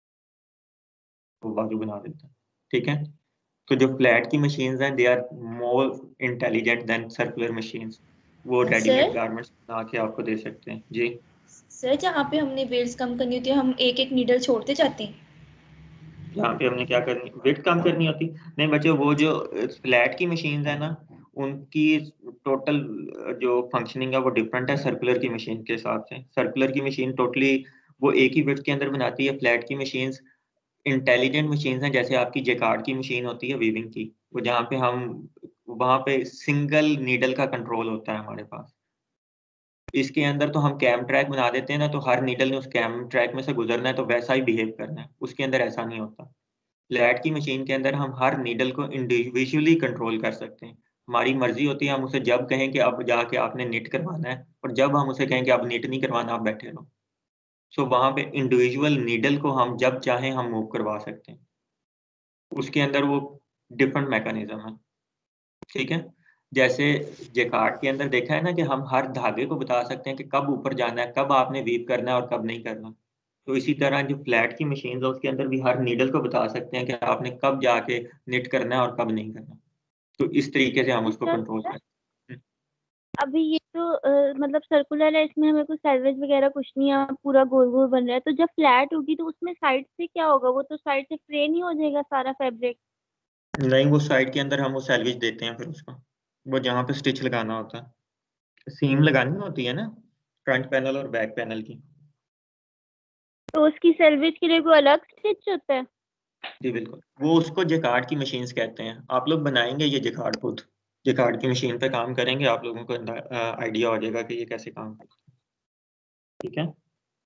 वो बाजू बना देता है। ठीक है? तो जो फ्लैट की मशीन्स हैं they are more intelligent than circular machines. वो रेडीमेड सर गारमेंट्स बना के आपको दे सकते हैं। जी, सर जहाँ पे हमने वेल्स कम करनी होती है हम एक एक नीडल छोड़ते जाते हैं। यहाँ पे हमने क्या करनी, वेट कम करनी होती नहीं बच्चों। वो जो फ्लैट की मशीन्स है ना, उनकी टोटल जो फंक्शनिंग है वो डिफरेंट है सर्कुलर की मशीन के हिसाब से। सर्कुलर की मशीन टोटली वो एक ही वेट के अंदर बनाती है। फ्लैट की मशीन्स इंटेलिजेंट मशीन्स हैं, जैसे आपकी जेकार्ड की मशीन होती है वीविंग की, वो जहाँ पे हम वहाँ पे सिंगल नीडल का कंट्रोल होता है हमारे पास। इसके अंदर तो हम कैम ट्रैक बना देते हैं ना, तो हर नीडल ने उस कैम ट्रैक में से गुजरना है, तो वैसा ही बिहेव करना है। उसके अंदर ऐसा नहीं होता। फ्लैट की मशीन के अंदर हम हर नीडल को इंडिविजुअली कंट्रोल कर सकते हैं। हमारी मर्जी होती है हम उसे जब कहें कि अब जाके आपने निट करवाना है, और जब हम उसे कहें कि अब निट नहीं करवाना, आप बैठे रहो। सो वहाँ पे इंडिविजुअल नीडल को हम जब चाहें हम मूव करवा सकते हैं। उसके अंदर वो डिफरेंट मैकेनिज्म है। ठीक है? जैसे जेकार्ड के अंदर देखा है ना कि हम हर धागे को बता सकते हैं कि कब ऊपर जाना है, कब आपने वीव करना है और कब नहीं करना। तो इसी तरह जो फ्लैट की मशीन है उसके अंदर भी हर नीडल को बता सकते हैं कि आपने कब जाके निट करना है और कब नहीं करना। तो इस तरीके से हम उसको कंट्रोल करते हैं। अभी ये तो मतलब सर्कुलर है, इसमें हमें कुछ सैलवेज वगैरह कुछ नहीं है, पूरा गोल गोल बन रहा है। तो जब फ्लैट होगी तो उसमें साइड से क्या होगा? वो तो साइड से फ्रे नहीं हो जाएगा सारा फैब्रिक? नहीं, वो साइड के अंदर हम वो सैलवेज देते हैं फिर उसको, वो जहाँ पे स्टिच लगाना होता है, सीम लगानी होती है ना फ्रंट पैनल और बैक पैनल की। तो उसकी सैलवेज के लिए कोई अलग स्टिच होता है? जी बिल्कुल, वो उसको जेकार्ड की मशीन्स कहते हैं। आप लोग बनाएंगे ये जेकार्ड खुद, जेकार्ड की मशीन पे काम करेंगे, आप लोगों को आइडिया हो जाएगा कि ये कैसे काम करता है। ठीक है?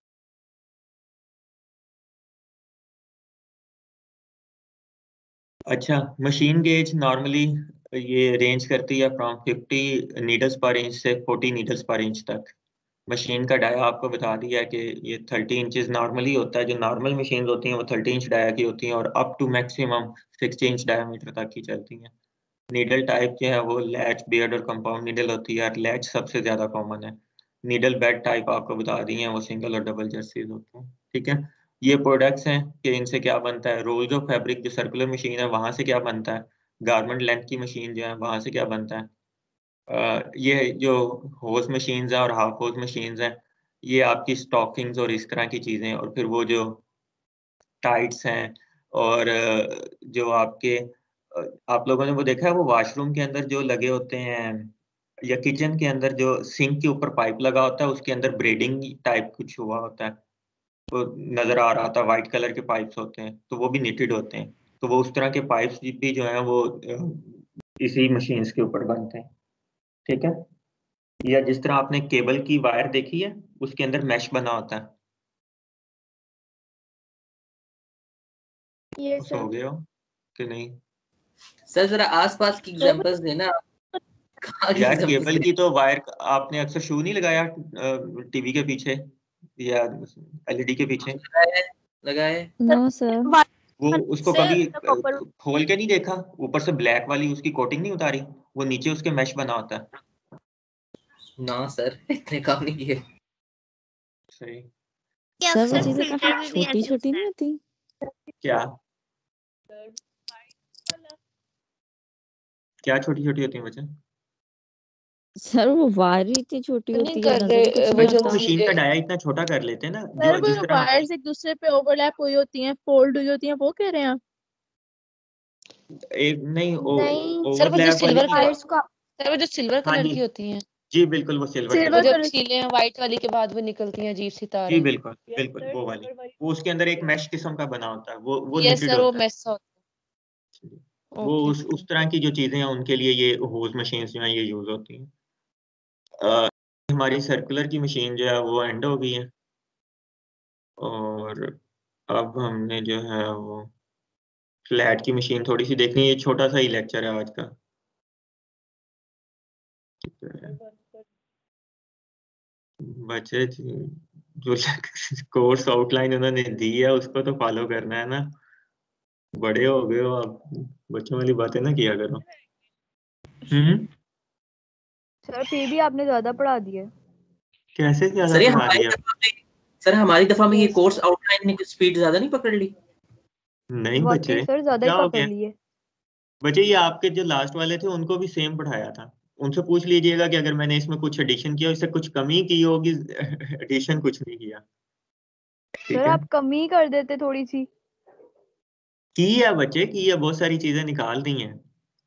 अच्छा, मशीन गेज नॉर्मली ये रेंज करती है फ्रॉम 50 नीडल्स पर इंच से 40 नीडल्स पर इंच तक। मशीन का डाया आपको बता दिया है कि ये 30 इंचेस नॉर्मली होता है। जो नॉर्मल मशीन होती हैं वो 30 इंच डाया की होती हैं, और up to maximum 60 inch diameter तक की चलती हैं। नीडल टाइप जो है वो लैच, बियर्ड और कंपाउंड नीडल होती है। लैच सबसे ज्यादा कॉमन है। नीडल बेड टाइप आपको बता दी हैं, वो सिंगल और डबल जर्सीज होते हैं। ठीक है? ये प्रोडक्ट्स हैं कि इनसे क्या बनता है। रोल्स ऑफ फैब्रिक जो सर्कुलर मशीन है वहां से क्या बनता है। गारमेंट लेंथ की मशीन जो है वहां से क्या बनता है। ये जो होज मशीन्स हैं और हाफ होज मशीन्स हैं, ये आपकी स्टॉकिंग्स और इस तरह की चीजें, और फिर वो जो टाइट्स हैं, और जो आपके आप लोगों ने वो देखा है वो वॉशरूम के अंदर जो लगे होते हैं, या किचन के अंदर जो सिंक के ऊपर पाइप लगा होता है उसके अंदर ब्रेडिंग टाइप कुछ हुआ होता है, वो नजर आ रहा था, व्हाइट कलर के पाइप्स होते हैं, तो वो भी निटेड होते हैं। तो वो उस तरह के पाइप्स भी जो है वो इसी मशीन्स के ऊपर बनते हैं। ठीक है? या जिस तरह आपने केबल की वायर देखी है उसके अंदर मैश बना होता है। Yes so sir. गए हो कि नहीं? सर जरा आसपास की एग्जांपल्स देना। कहाँ की यार एग्जांपल्स केबल दे? की तो वायर आपने अक्सर शू नहीं लगाया टीवी के पीछे या एलईडी के पीछे, लगाए लगाए। No sir. वो उसको सर कभी कॉपर। खोल के नहीं देखा, ऊपर से ब्लैक वाली उसकी कोटिंग नहीं उतारी, वो नीचे उसके मैश बना होता है। ना सर, इतने काम नहीं किए। सही। सर वो चीजें काफी छोटी छोटी नहीं होती? क्या क्या छोटी छोटी होती है बच्चे? सर वो वायर इतनी छोटी नहीं होती है, कर नजर रहे कुछ वो नहीं जो आता। मशीन का डाया इतना छोटा कर लेते हैं ना, सर जो वो जिस तरह वायर्स एक दूसरे पे ओवरलैप हुई होती हैं, फोल्ड हुई होती हैं, वो कह रहे हैं आप? एक नहीं सर वो जो ओवरलैप वाली सिल्वर की वायर्स का सर वो जो सिल्वर हाँ कलर जी की होती हैं, जी बिल्कुल, वो सिल्वर वो सिल्वर जब कलर छीले हैं व्हाइट वाली के बाद वो निकलती हैं अजीब सी जी तारें। बिल्कुल बिल्कुल वो वाली, वो उसके अंदर एक मैश किस्म का बना होता है, वो यस निटेड सर वो होता है। मेस होता है। वो ओके उस तरह की जो चीजें हैं उनके लिए ये होज मशीन जो हैं ये यूज होती हैं। हमारी सर्कुलर की मशीन जो है वो एंड हो गई है, और अब हमने जो है वो फ्लैट की मशीन थोड़ी सी देखनी है। ये छोटा सा ही लेक्चर है आज का। बच्चे जो कोर्स आउटलाइन उन्होंने दी है उसको तो फॉलो करना है ना, बड़े हो गए हो आप, बच्चों वाली बातें ना किया करो। सर फिर भी आपने ज्यादा पढ़ा दिया। कैसे ज्यादा सर ये पढ़ा हमारी दिया? दफा में सर हमारी दफा में ये कोर्स आउटलाइन ने स्पीड ज्यादा नहीं पकड़ ली? नहीं बच्चे, वाकई सर ज्यादा ही क्या हो पकड़ गया लिए। बच्चे? ये आपके जो लास्ट वाले थे उनको भी सेम पढ़ाया था, उनसे पूछ लीजिएगा कि अगर मैंने इसमें कुछ एडिशन किया, इससे कुछ कमी की होगी, एडिशन कुछ नहीं किया। ठीक सर है, आप कम ही कर देते थोड़ी सी। की है बच्चे, की है, बहुत सारी चीजें निकाल दी हैं।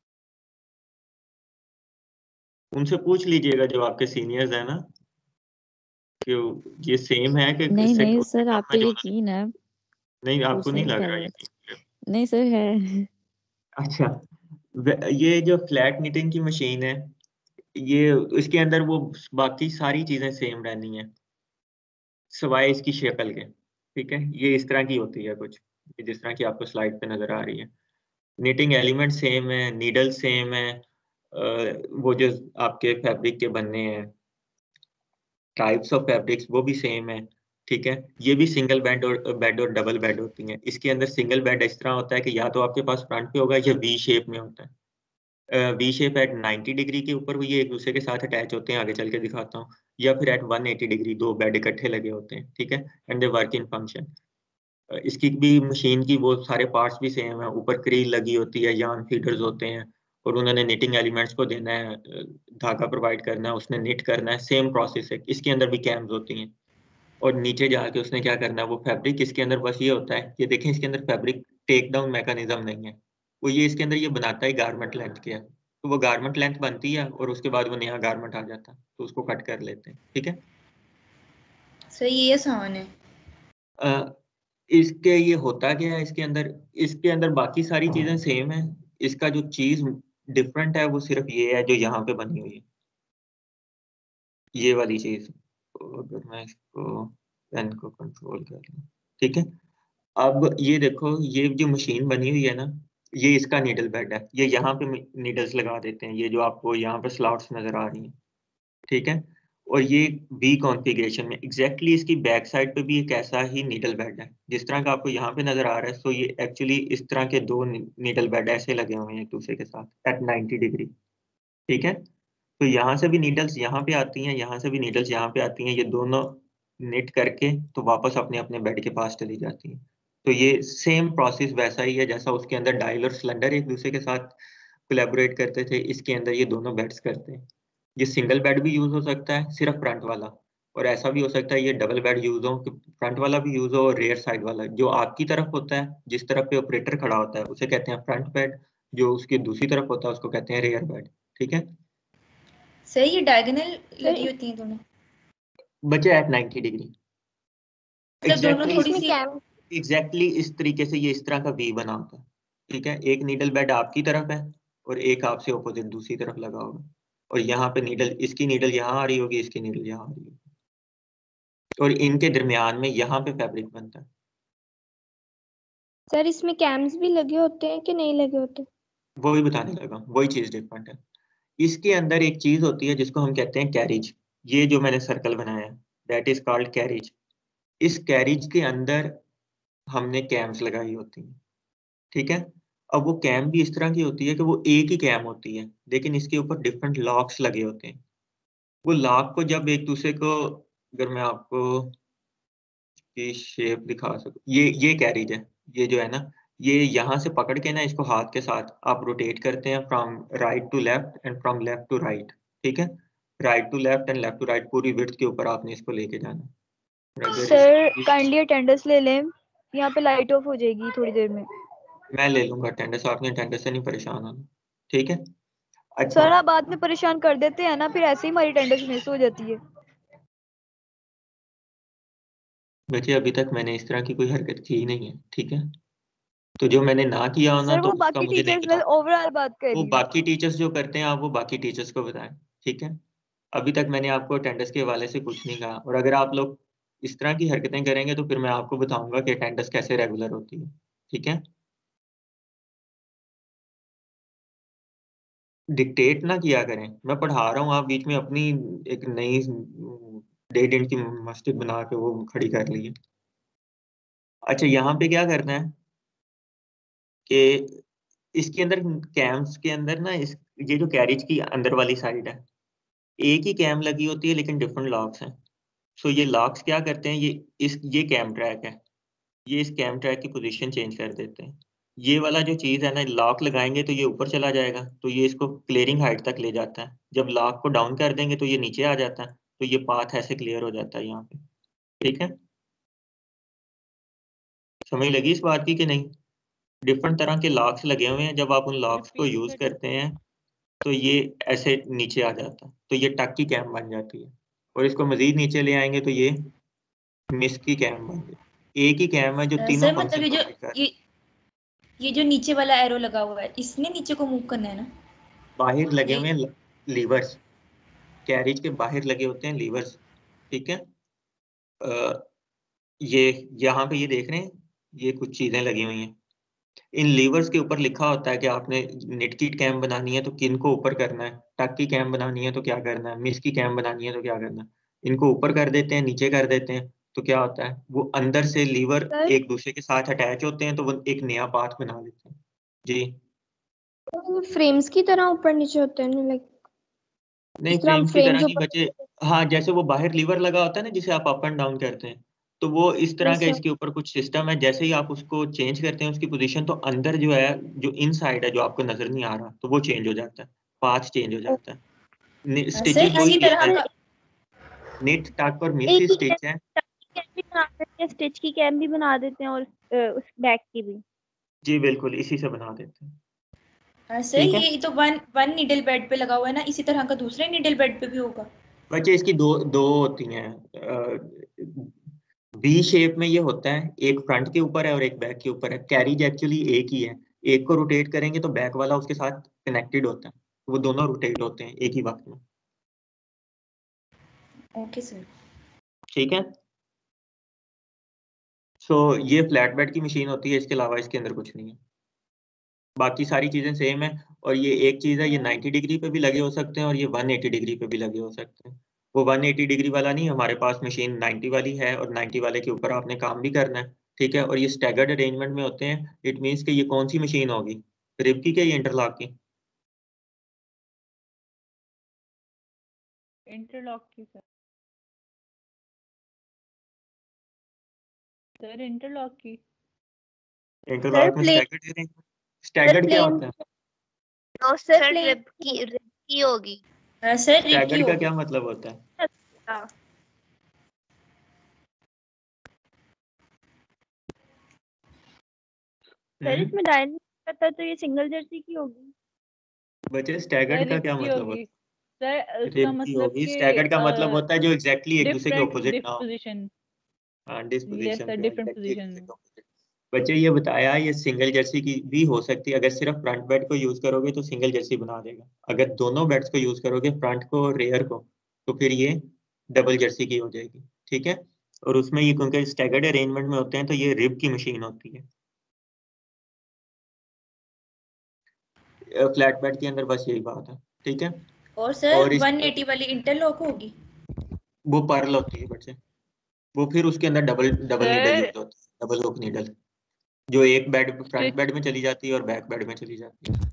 उनसे पूछ लीजिएगा जो आपके सीनियर्स हैं ना, कि ये सेम है कि नहीं इससे नहीं उससे सर, आप कम पे है जो यकीन है, नहीं, वो आपको नहीं सही लग कह रहा रहे हैं। यकीन? नहीं सर है। अच्छा, ये जो फ्लैट निटिंग की मशीन है, ये इसके अंदर वो बाकी सारी चीजें सेम रहनी है सिवाय इसकी शक्ल के। ठीक है, ये इस तरह की होती है कुछ, जिस तरह की आपको स्लाइड पे नजर आ रही है। निटिंग एलिमेंट सेम है, नीडल सेम है, वो जो आपके फैब्रिक के बनने हैं टाइप्स ऑफ फैब्रिक्स वो भी सेम है। ठीक है, ये भी सिंगल बेड और डबल बेड होती हैं। इसके अंदर सिंगल बेड इस तरह होता है कि या तो आपके पास फ्रंट पे होगा या वी शेप में होता है। वी शेप एट 90 डिग्री के ऊपर वो ये एक दूसरे के साथ अटैच होते हैं, आगे चल के दिखाता हूँ, या फिर एट 180 डिग्री दो बेड इकट्ठे लगे होते हैं। ठीक है, and they work in function. इसकी भी मशीन की वो सारे पार्ट्स भी सेम है, ऊपर क्रील लगी होती है, यार्न फीडर्स होते हैं, और उन्होंने निटिंग एलिमेंट्स को देना है, धागा प्रोवाइड करना है, उसने निट करना है, सेम प्रोसेस है। इसके अंदर भी कैम्स होती हैं, और नीचे जाके उसने क्या करना है, वो फैब्रिक इसके अंदर बस ये होता है, ये देखें इसके अंदर फैब्रिक टेक डाउन मैकेनिज्म नहीं है, वो ये इसके अंदर ये बनाता है गारमेंट लेंथ के है, तो वो गारमेंट लेंथ बनती है और उसके बाद वो नया गारमेंट आ जाता है, तो उसको कट कर लेते हैं। ठीक है, सर ये आसान है। इसके ये होता क्या है, इसके अंदर बाकी सारी चीजें सेम है, इसका जो चीज डिफरेंट है वो सिर्फ ये है जो यहाँ पे बनी हुई है, ये वाली चीज। अगर मैं इसको पेन को कंट्रोल कर लूँ, ठीक है, अब ये देखो, ये जो मशीन बनी हुई है ना, ये इसका नीडल बेड है, ये यहाँ पे नीडल्स लगा देते हैं, ये जो आपको यहाँ पे स्लॉट्स नजर आ रही हैं। ठीक है, और ये वी कॉन्फ़िगरेशन में एग्जैक्टली इसकी बैक साइड पे भी एक ऐसा ही नीडल बेड है जिस तरह का आपको यहाँ पे नजर आ रहा है। सो ये एक्चुअली इस तरह के दो नीडल बेड ऐसे लगे हुए हैं एक दूसरे के साथ एट 90 डिग्री। ठीक है, तो यहाँ से भी नीडल्स यहाँ पे आती हैं, यहाँ से भी नीडल्स यहाँ पे आती हैं, ये दोनों निट करके तो वापस अपने अपने बेड के पास चली जाती हैं। तो ये सेम प्रोसेस वैसा ही है जैसा उसके अंदर डायल और सिलेंडर एक दूसरे के साथ कोलैबोरेट करते थे, इसके अंदर ये दोनों बेड्स करते हैं। ये सिंगल बेड भी यूज हो सकता है सिर्फ फ्रंट वाला, और ऐसा भी हो सकता है ये डबल बेड यूज हो कि फ्रंट वाला भी यूज हो और रेयर साइड वाला। जो आपकी तरफ होता है, जिस तरफ पे ऑपरेटर खड़ा होता है, उसे कहते हैं फ्रंट बेड, जो उसकी दूसरी तरफ होता है उसको कहते हैं रेयर बेड। ठीक है, सर ये डायगोनल लगी होती हैं दोनों बचे एट 90 डिग्री दोनों थोड़ी सी एग्जैक्टली इस तरीके से ये इस तरह का वी बना होता है। ठीक है, एक नीडल बेड आपकी तरफ है और एक आपसे ऑपोजिट दूसरी तरफ लगा होगा, और यहाँ पे नीडल, इसकी नीडल यहाँ आ रही होगी, इसकी नीडल यहाँ आ रही होगी, और इनके दरमियान में यहाँ पे फैब्रिक बनता है। सर इसमें कैम्स भी लगे होते हैं कि नहीं लगे होते? वो भी बताने लगा, वही चीज डिफरेंट है। इसके अंदर एक चीज होती है जिसको हम कहते हैं कैरिज, ये जो मैंने सर्कल बनाया है दैट इज कॉल्ड कैरिज। इस कैरिज के अंदर हमने कैम्स लगाई होती हैं। ठीक है, अब वो कैम भी इस तरह की होती है कि वो एक ही कैम होती है लेकिन इसके ऊपर डिफरेंट लॉक्स लगे होते हैं। वो लॉक को जब एक दूसरे को, अगर मैं आपको इसकी शेप दिखा सकूं, ये कैरिज है, ये जो है ना, ये यहाँ से पकड़ के ना इसको हाथ के साथ आप रोटेट करते हैं from right to left and from left to right, ठीक है, right to left and left to right, पूरी विड्थ के ऊपर आपने इसको लेके जाना। अगर सर काइंडली अटेंडेंस ले लें, यहाँ पे लाइट ऑफ हो जाएगी थोड़ी देर में। मैं ले लूंगा अटेंडेंस, आपने अटेंडेंस से नहीं परेशान होना, ठीक है। अच्छा सर आप बाद में परेशान कर देते हैं ना, फिर ऐसे ही हमारी अटेंडेंस मिस हो जाती है। बच्चे अभी तक मैंने इस तरह की कोई हरकत की नहीं है, ठीक है, तो जो मैंने ना किया हो ना सर तो वो उसका बाकी मुझे नहीं टीचर्स पता, ओवरऑल बात कर वो रही हूँ। बाकी टीचर्स जो करते हैं आप वो बाकी टीचर्स को बताएं, ठीक है। अभी तक मैंने आपको अटेंडेंस के हवाले से कुछ नहीं कहा, और अगर आप लोग इस तरह की हरकतें करेंगे तो फिर मैं आपको बताऊंगा कि अटेंडेंस कैसे रेगुलर होती है, ठीक है। डिक्टेट ना किया करें, मैं पढ़ा रहा हूँ, आप बीच में अपनी एक नई 1.5 की मस्जिद बना के वो खड़ी कर ली है। अच्छा यहाँ पे क्या करना है कि इसके अंदर कैम्स के अंदर ना ये जो कैरिज की अंदर वाली साइड है, एक ही कैम लगी होती है लेकिन डिफरेंट लॉक्स हैं। सो ये लॉक्स क्या करते हैं, ये कैम ट्रैक है, ये इस कैम ट्रैक की पोजीशन चेंज कर देते हैं। ये वाला जो चीज़ है ना, लॉक लगाएंगे तो ये ऊपर चला जाएगा, तो ये इसको क्लियरिंग हाइट तक ले जाता है। जब लॉक को डाउन कर देंगे तो ये नीचे आ जाता है, तो ये पाथ ऐसे क्लियर हो जाता है यहाँ पे, ठीक है। समझ लगी इस बात की कि नहीं? डिफरेंट तरह के लॉक्स लगे हुए हैं, जब आप उन लॉक्स को यूज करते हैं तो ये ऐसे नीचे आ जाता है, तो ये टक की कैम बन जाती है। और इसको मजीद नीचे ले आएंगे तो ये मिस की कैम बन जाती है। एक ही कैम है जो तीनों सर मतलब फंक्शन कंप्लीट कर, ये जो नीचे वाला एरो लगा हुआ है, इसने नीचे को मूव करना है ना? बाहर लगे हुए हैं लीवर्स, कैरिज के बाहर लगे होते हैं लीवर्स, ठीक है। ये यहाँ पे ये देख रहे हैं, ये कुछ चीजें लगी हुई हैं, इन लीवर्स के ऊपर लिखा होता है कि आपने नेट की कैम बनानी है तो किन को ऊपर करना है, टक की कैम बनानी है तो क्या करना है, मिस की कैम बनानी है तो क्या करना है। इनको ऊपर कर देते हैं, नीचे कर देते हैं, तो क्या होता है, वो अंदर से लीवर एक दूसरे के साथ अटैच होते हैं, तो वो एक नया पाथ बना देते हैं। जी फ्रेम्स की तरह ऊपर नीचे होते हैं, लाइक नहीं, फ्रेम्स की तरह नहीं बच्चे, हाँ जैसे वो बाहर लीवर लगा होता है ना जिसे आप अप एंड डाउन करते हैं, तो वो इस तरह का इसके ऊपर कुछ सिस्टम है। जैसे ही आप उसको चेंज करते हैं उसकी पोजीशन, तो अंदर जो है, जो इनसाइड है, जो आपको नजर नहीं आ रहा, तो वो चेंज हो जाता है, पाथ चेंज हो जाता है। स्टिचेस वही चीज है, निट टक और मिस ही स्टिच है। स्टिच की कैम भी बना देते हैं और उस बैक की भी। जी बिल्कुल, इसी से बना देते हैं। सर ये तो वन नीडल बेड पे लगा हुआ है ना, इसी तरह का दूसरे नीडल बेड पे भी होगा? बच्चे इसकी दो होती हैं, वी शेप में ये होता है, एक फ्रंट के ऊपर है और एक बैक के ऊपर है। कैरिज एक्चुअली एक ही है, एक को रोटेट करेंगे तो बैक वाला उसके साथ कनेक्टेड होता है, वो दोनों रोटेट होते हैं एक ही वक्त में। ओके सर, ठीक है। सो ये फ्लैट बेड की मशीन होती है, इसके अलावा इसके अंदर कुछ नहीं है, बाकी सारी चीजें सेम है। और ये एक चीज है, ये 90 डिग्री पे भी लगे हो सकते हैं और ये 180 डिग्री पे भी लगे हो सकते हैं। वो 180 डिग्री वाला नहीं, हमारे पास मशीन 90 वाली है, और 90 वाले के ऊपर आपने काम भी करना है, ठीक है। और ये स्टैगर्ड अरेंजमेंट में होते हैं। इट मीन्स कि ये कौन सी मशीन होगी, रिब की क्या ये इंटरलॉक की? इंटरलॉक की सर इंटरलॉक की। इंटरलॉक में स्टैगर्ड क्या होता है? नो सर, रिब की होगी सर। स्टैगर्ड का क्या मतलब होता है? सर इसमें डायल करता है तो ये सिंगल जर्सी की होगी। बच्चे स्टैगर्ड का क्या मतलब होता है? सर उसका मतलब कि स्टैगर्ड का मतलब होता है जो एग्जैक्टली एक दूसरे के ऑपोजिट ना हो। डिस्पोजिशन। हाँ, डिस्पोजिशन, डिफरेंट पोजीशन। बच्चे ये बताया, ये सिंगल जर्सी की भी हो सकती है। अगर सिर्फ फ्रंट बेड को यूज करोगे तो सिंगल जर्सी बना देगा, अगर दोनों बेड्स को यूज करोगे, फ्रंट को और रेयर को, तो फिर ये डबल जर्सी की हो जाएगी, ठीक है। और उसमें ये क्योंकि स्टैगर्ड अरेंजमेंट में होते हैं तो ये रिब की मशीन होती है। फ्लैट बेड के अंदर बस यही बात है, ठीक है। और सर 180 वाली इंटरलॉक होगी? वो पर्ल होती है बच्चे, वो फिर उसके अंदर डबल नीडल यूज होती है, डबल हुक नीडल, जो एक बेड फ्रंट बेड में चली जाती है और बैक बेड में चली जाती है।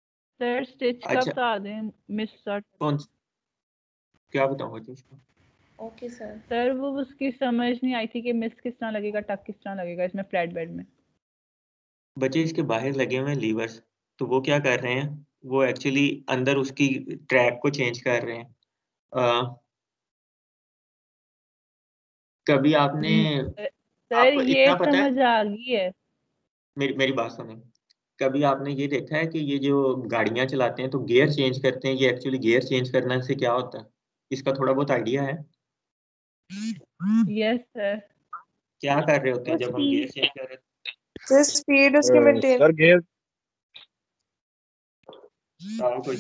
सर स्टिच का बता दें, मिस शॉट कौन क्या बताऊंगा चीज को? Okay sir. सर वो उसकी समझ नहीं आई थी कि मिस किस तरह लगेगा, टक किस तरह लगेगा इसमें फ्लैट बेड में। बच्चे इसके बाहर लगे हुए हैं लीवर्स, तो वो क्या कर रहे हैं, वो एक्चुअली अंदर उसकी ट्रैक को चेंज कर रहे हैं। कभी आपने सर आपको ये इतना पता है, समझ आ गई है। मेरी बात सुने, कभी आपने ये देखा है कि ये जो गाड़ियां चलाते हैं तो गियर चेंज करते हैं, ये एक्चुअली गियर चेंज करने से क्या होता है, इसका थोड़ा बहुत आइडिया है? Yes sir. क्या कर रहे होते हैं तो जब हम गियर चेंज कर रहे सर स्पीड उसकी मेंटेन सर गियर कोई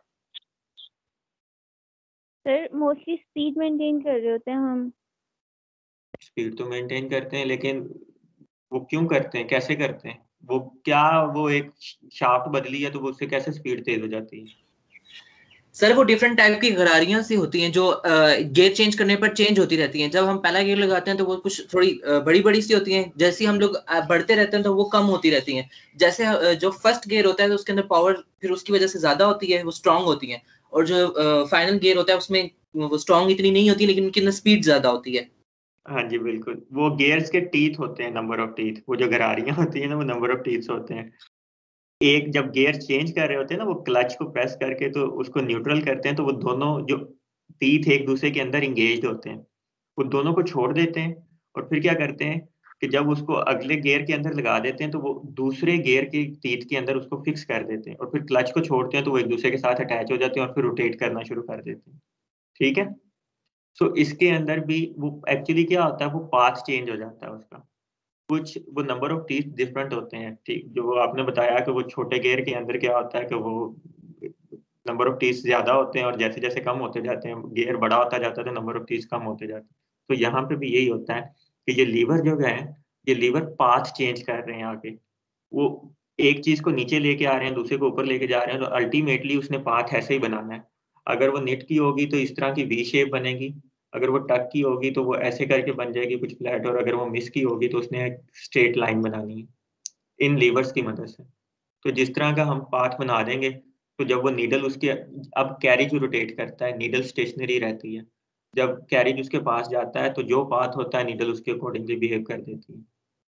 सर मोस्टली स्पीड मेंटेन कर रहे होते हैं हम। स्पीड तो मेंटेन करते हैं, लेकिन वो क्यों करते हैं, कैसे करते हैं, वो क्या, वो एक शाफ्ट बदली है तो वो उससे कैसे स्पीड तेज हो जाती है? सर वो डिफरेंट टाइप की गरारियां सी होती हैं जो गियर चेंज करने पर चेंज होती रहती हैं। जब हम पहला गियर लगाते हैं तो वो कुछ थोड़ी बड़ी बड़ी सी होती हैं, जैसे ही हम लोग बढ़ते रहते हैं तो वो कम होती रहती हैं। जैसे जो फर्स्ट गियर होता है तो उसके अंदर पावर फिर उसकी वजह से ज्यादा होती है, वो स्ट्रांग होती है। और जो फाइनल गियर होता है उसमें वो स्ट्रांग इतनी नहीं होती, लेकिन उनकी स्पीड ज्यादा होती है। हाँ जी बिल्कुल, वो गियर्स के टीथ होते हैं, नंबर ऑफ टीथ, वो जो गरारियां होती है ना वो नंबर ऑफ टीथ होते हैं। एक जब गियर चेंज कर रहे होते हैं ना, वो क्लच को प्रेस करके तो उसको न्यूट्रल करते हैं, तो वो दोनों जो टीथ एक दूसरे के अंदर इंगेज्ड होते हैं, वो दोनों को छोड़ देते हैं और फिर क्या करते हैं कि जब उसको अगले गियर के अंदर लगा देते हैं तो वो दूसरे गियर के टीथ के अंदर उसको फिक्स कर देते हैं और फिर क्लच को छोड़ते हैं तो वो एक दूसरे के साथ अटैच हो जाते हैं और फिर रोटेट करना शुरू कर देते हैं। ठीक है, सो इसके अंदर भी वो एक्चुअली क्या होता है, वो पाथ चेंज हो जाता है उसका, कुछ वो नंबर ऑफ टीथ डिफरेंट होते हैं। ठीक, जो वो आपने बताया कि वो छोटे गियर के अंदर क्या होता है कि वो नंबर ऑफ टीथ ज्यादा होते हैं और जैसे जैसे कम होते जाते हैं, गियर बड़ा होता जाता है तो नंबर ऑफ टीथ कम होते जाते हैं। तो यहाँ पे भी यही होता है कि ये लीवर जो है, ये लीवर पाथ चेंज कर रहे हैं आगे, वो एक चीज को नीचे लेके आ रहे हैं, दूसरे को ऊपर लेके जा रहे हैं, तो अल्टीमेटली उसने पाथ ऐसे ही बनाना है। अगर वो निट की होगी तो इस तरह की वी शेप बनेगी, अगर वो टक की होगी तो वो ऐसे करके बन जाएगी कुछ फ्लैट, और अगर वो मिस की होगी तो उसने एक स्ट्रेट लाइन बनानी है इन लीवर्स की मदद से। तो जिस तरह का हम पाथ बना देंगे, तो जब वो नीडल उसके, अब कैरिज रोटेट करता है, नीडल स्टेशनरी रहती है, जब कैरिज उसके पास जाता है तो जो पाथ होता है नीडल उसके अकॉर्डिंगली बिहेव कर देती है।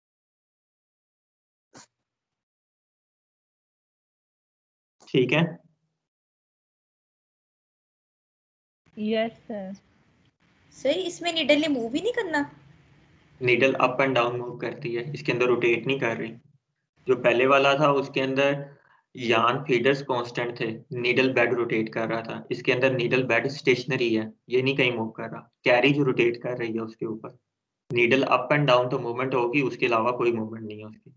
ठीक है, यस सर। सर इसमें नीडल ने मूव ही नहीं करना? Needle up and down move करती है, इसके अंदर रोटेट नहीं कर रही। जो पहले वाला था उसके अंदर यान फीडर्स कांस्टेंट थे, नीडल बेड रोटेट कर रहा था, इसके अंदर नीडल बेड स्टेशनरी है, ये नहीं कहीं मूव कर रहा, कैरिज रोटेट कर रही है उसके ऊपर। नीडल अप एंड डाउन तो मूवमेंट होगी, उसके अलावा कोई मूवमेंट नहीं है उसकी।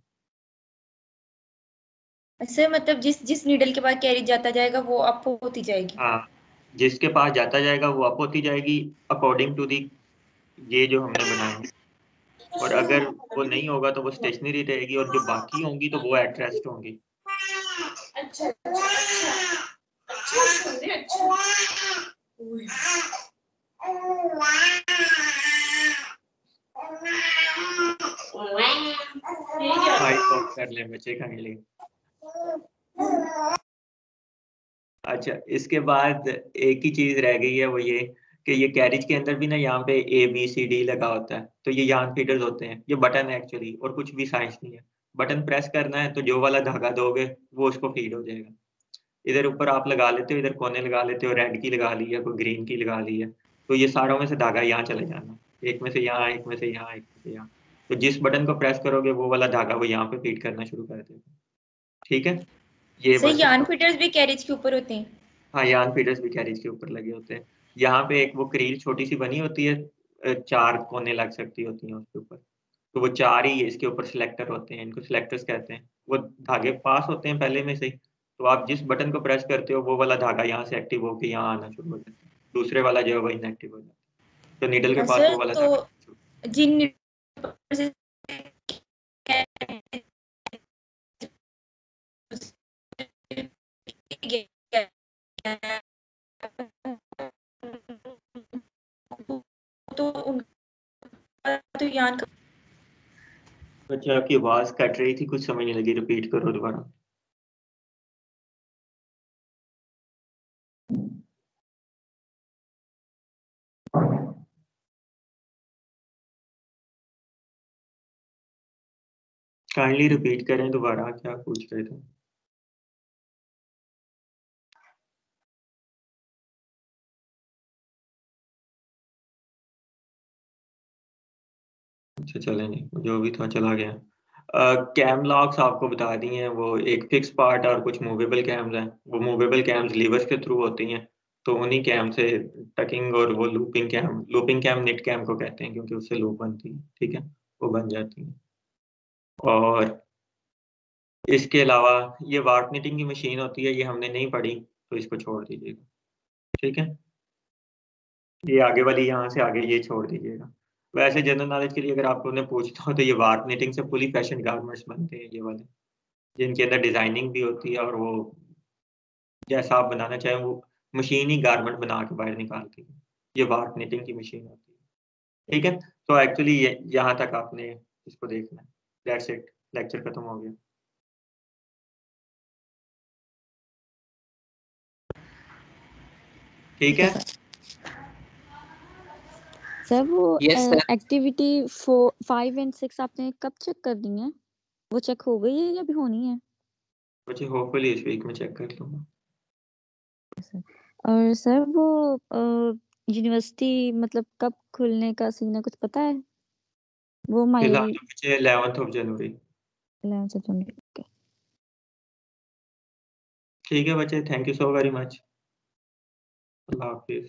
सर मतलब जिस जिस नीडल के बाद कैरी जाता जाएगा वो अप होती जाएगी? हाँ, जिसके पास जाता जाएगा वो अप होती जाएगी अकॉर्डिंग टू दी ये जो हमने बनाया है। और अगर वो नहीं होगा तो वो स्टेशनरी रहेगी, और जो बाकी होंगी तो वो एट रेस्ट होंगी। अच्छा अच्छा अच्छा सोने अच्छा माइक ऑफ कर ले बच्चे का लिए। अच्छा, इसके बाद एक ही चीज रह गई है, वो ये कि ये कैरिज के अंदर भी ना यहाँ पे ABCD लगा होता है, तो ये यान फीडर्स होते हैं, ये बटन है एक्चुअली और कुछ भी साइंस नहीं है। बटन प्रेस करना है तो जो वाला धागा दोगे वो उसको फीड हो जाएगा। इधर ऊपर आप लगा लेते हो, इधर कोने लगा लेते हो, रेड की लगा ली है, कोई ग्रीन की लगा ली है, तो ये सारों में से धागा यहाँ चले जाना, एक में से यहाँ, एक में से यहाँ, एक में से यहाँ। तो जिस बटन को प्रेस करोगे वो वाला धागा वो यहाँ पे फीड करना शुरू कर देगा। ठीक है, ये सर बस यान फीडर्स भी कैरेज के ऊपर होते हैं? हाँ, यान फीडर्स भी कैरिज के ऊपर लगे होते हैं। यहाँ पे एक वो क्रील छोटी सी बनी होती है, 4 कोने लग सकती होती हैं उसके ऊपर, तो वो 4 ही इसके ऊपर सिलेक्टर होते हैं, इनको सिलेक्टर्स कहते हैं। वो धागे पास होते हैं पहले में से ही, तो आप जिस बटन को प्रेस करते हो वो वाला धागा यहाँ से एक्टिव होकर यहाँ आना शुरू हो जाता है, दूसरे वाला जो है वो इनएक्टिव हो जाता है, तो नीडल के पास सर वो वाला तो धागा। जिन से तो उनका तो यान बच्चा आपकी आवाज कट रही थी, कुछ समझ नहीं लगी, रिपीट करो दोबारा। काइंडली रिपीट करें दोबारा, क्या पूछ रहे थे? अच्छा चले नहीं, जो भी था चला गया। कैम लॉक्स आपको बता दी हैं, वो एक फिक्स पार्ट और कुछ मूवेबल कैम्स हैं। वो मूवेबल कैम्स लीवर्स के थ्रू होती हैं, तो उन्हीं कैम से टकिंग और वो लूपिंग कैम निट कैम को कहते हैं, क्योंकि उससे लूप बनती है, ठीक है, वो बन जाती है। और इसके अलावा ये वार्प निटिंग की मशीन होती है, ये हमने नहीं पढ़ी, तो इसको छोड़ दीजिएगा, ठीक है। ये आगे वाली यहाँ से आगे ये छोड़ दीजिएगा। वैसे जनरल नॉलेज के लिए अगर आपको ने पूछता हो तो ये वार्प निटिंग से फुली फैशन गारमेंट्स बनते हैं, ये वाले जिनके अंदर डिजाइनिंग भी होती है, और वो जैसा आप बनाना चाहें वो मशीन ही गारमेंट बना के बाहर निकालती है। ये वार्प निटिंग की मशीन होती है, ठीक है। तो एक्चुअली ये यहाँ तक आपने इसको देखना है। दैट्स इट, लेक्चर खत्म हो गया। ठीक है सर वो Yes, sir. एक्टिविटी 5 एंड 6 आपने कब चेक कर दी है? वो चेक हो गई है या अभी होनी है? बच्चे होपफुली इस वीक में चेक कर लूंगा। और सर वो यूनिवर्सिटी मतलब कब खुलने का सीन है, कुछ पता है? वो फिलहाल माई तो बच्चे 11th जनवरी। 11 जनवरी। ओके ठीक है बच्चे, thank you so very much. अल्लाह हाफिज।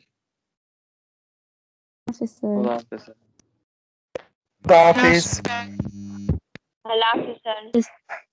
सर। अल्लाह हाफिज। अल्लाह हाफिज़ सर।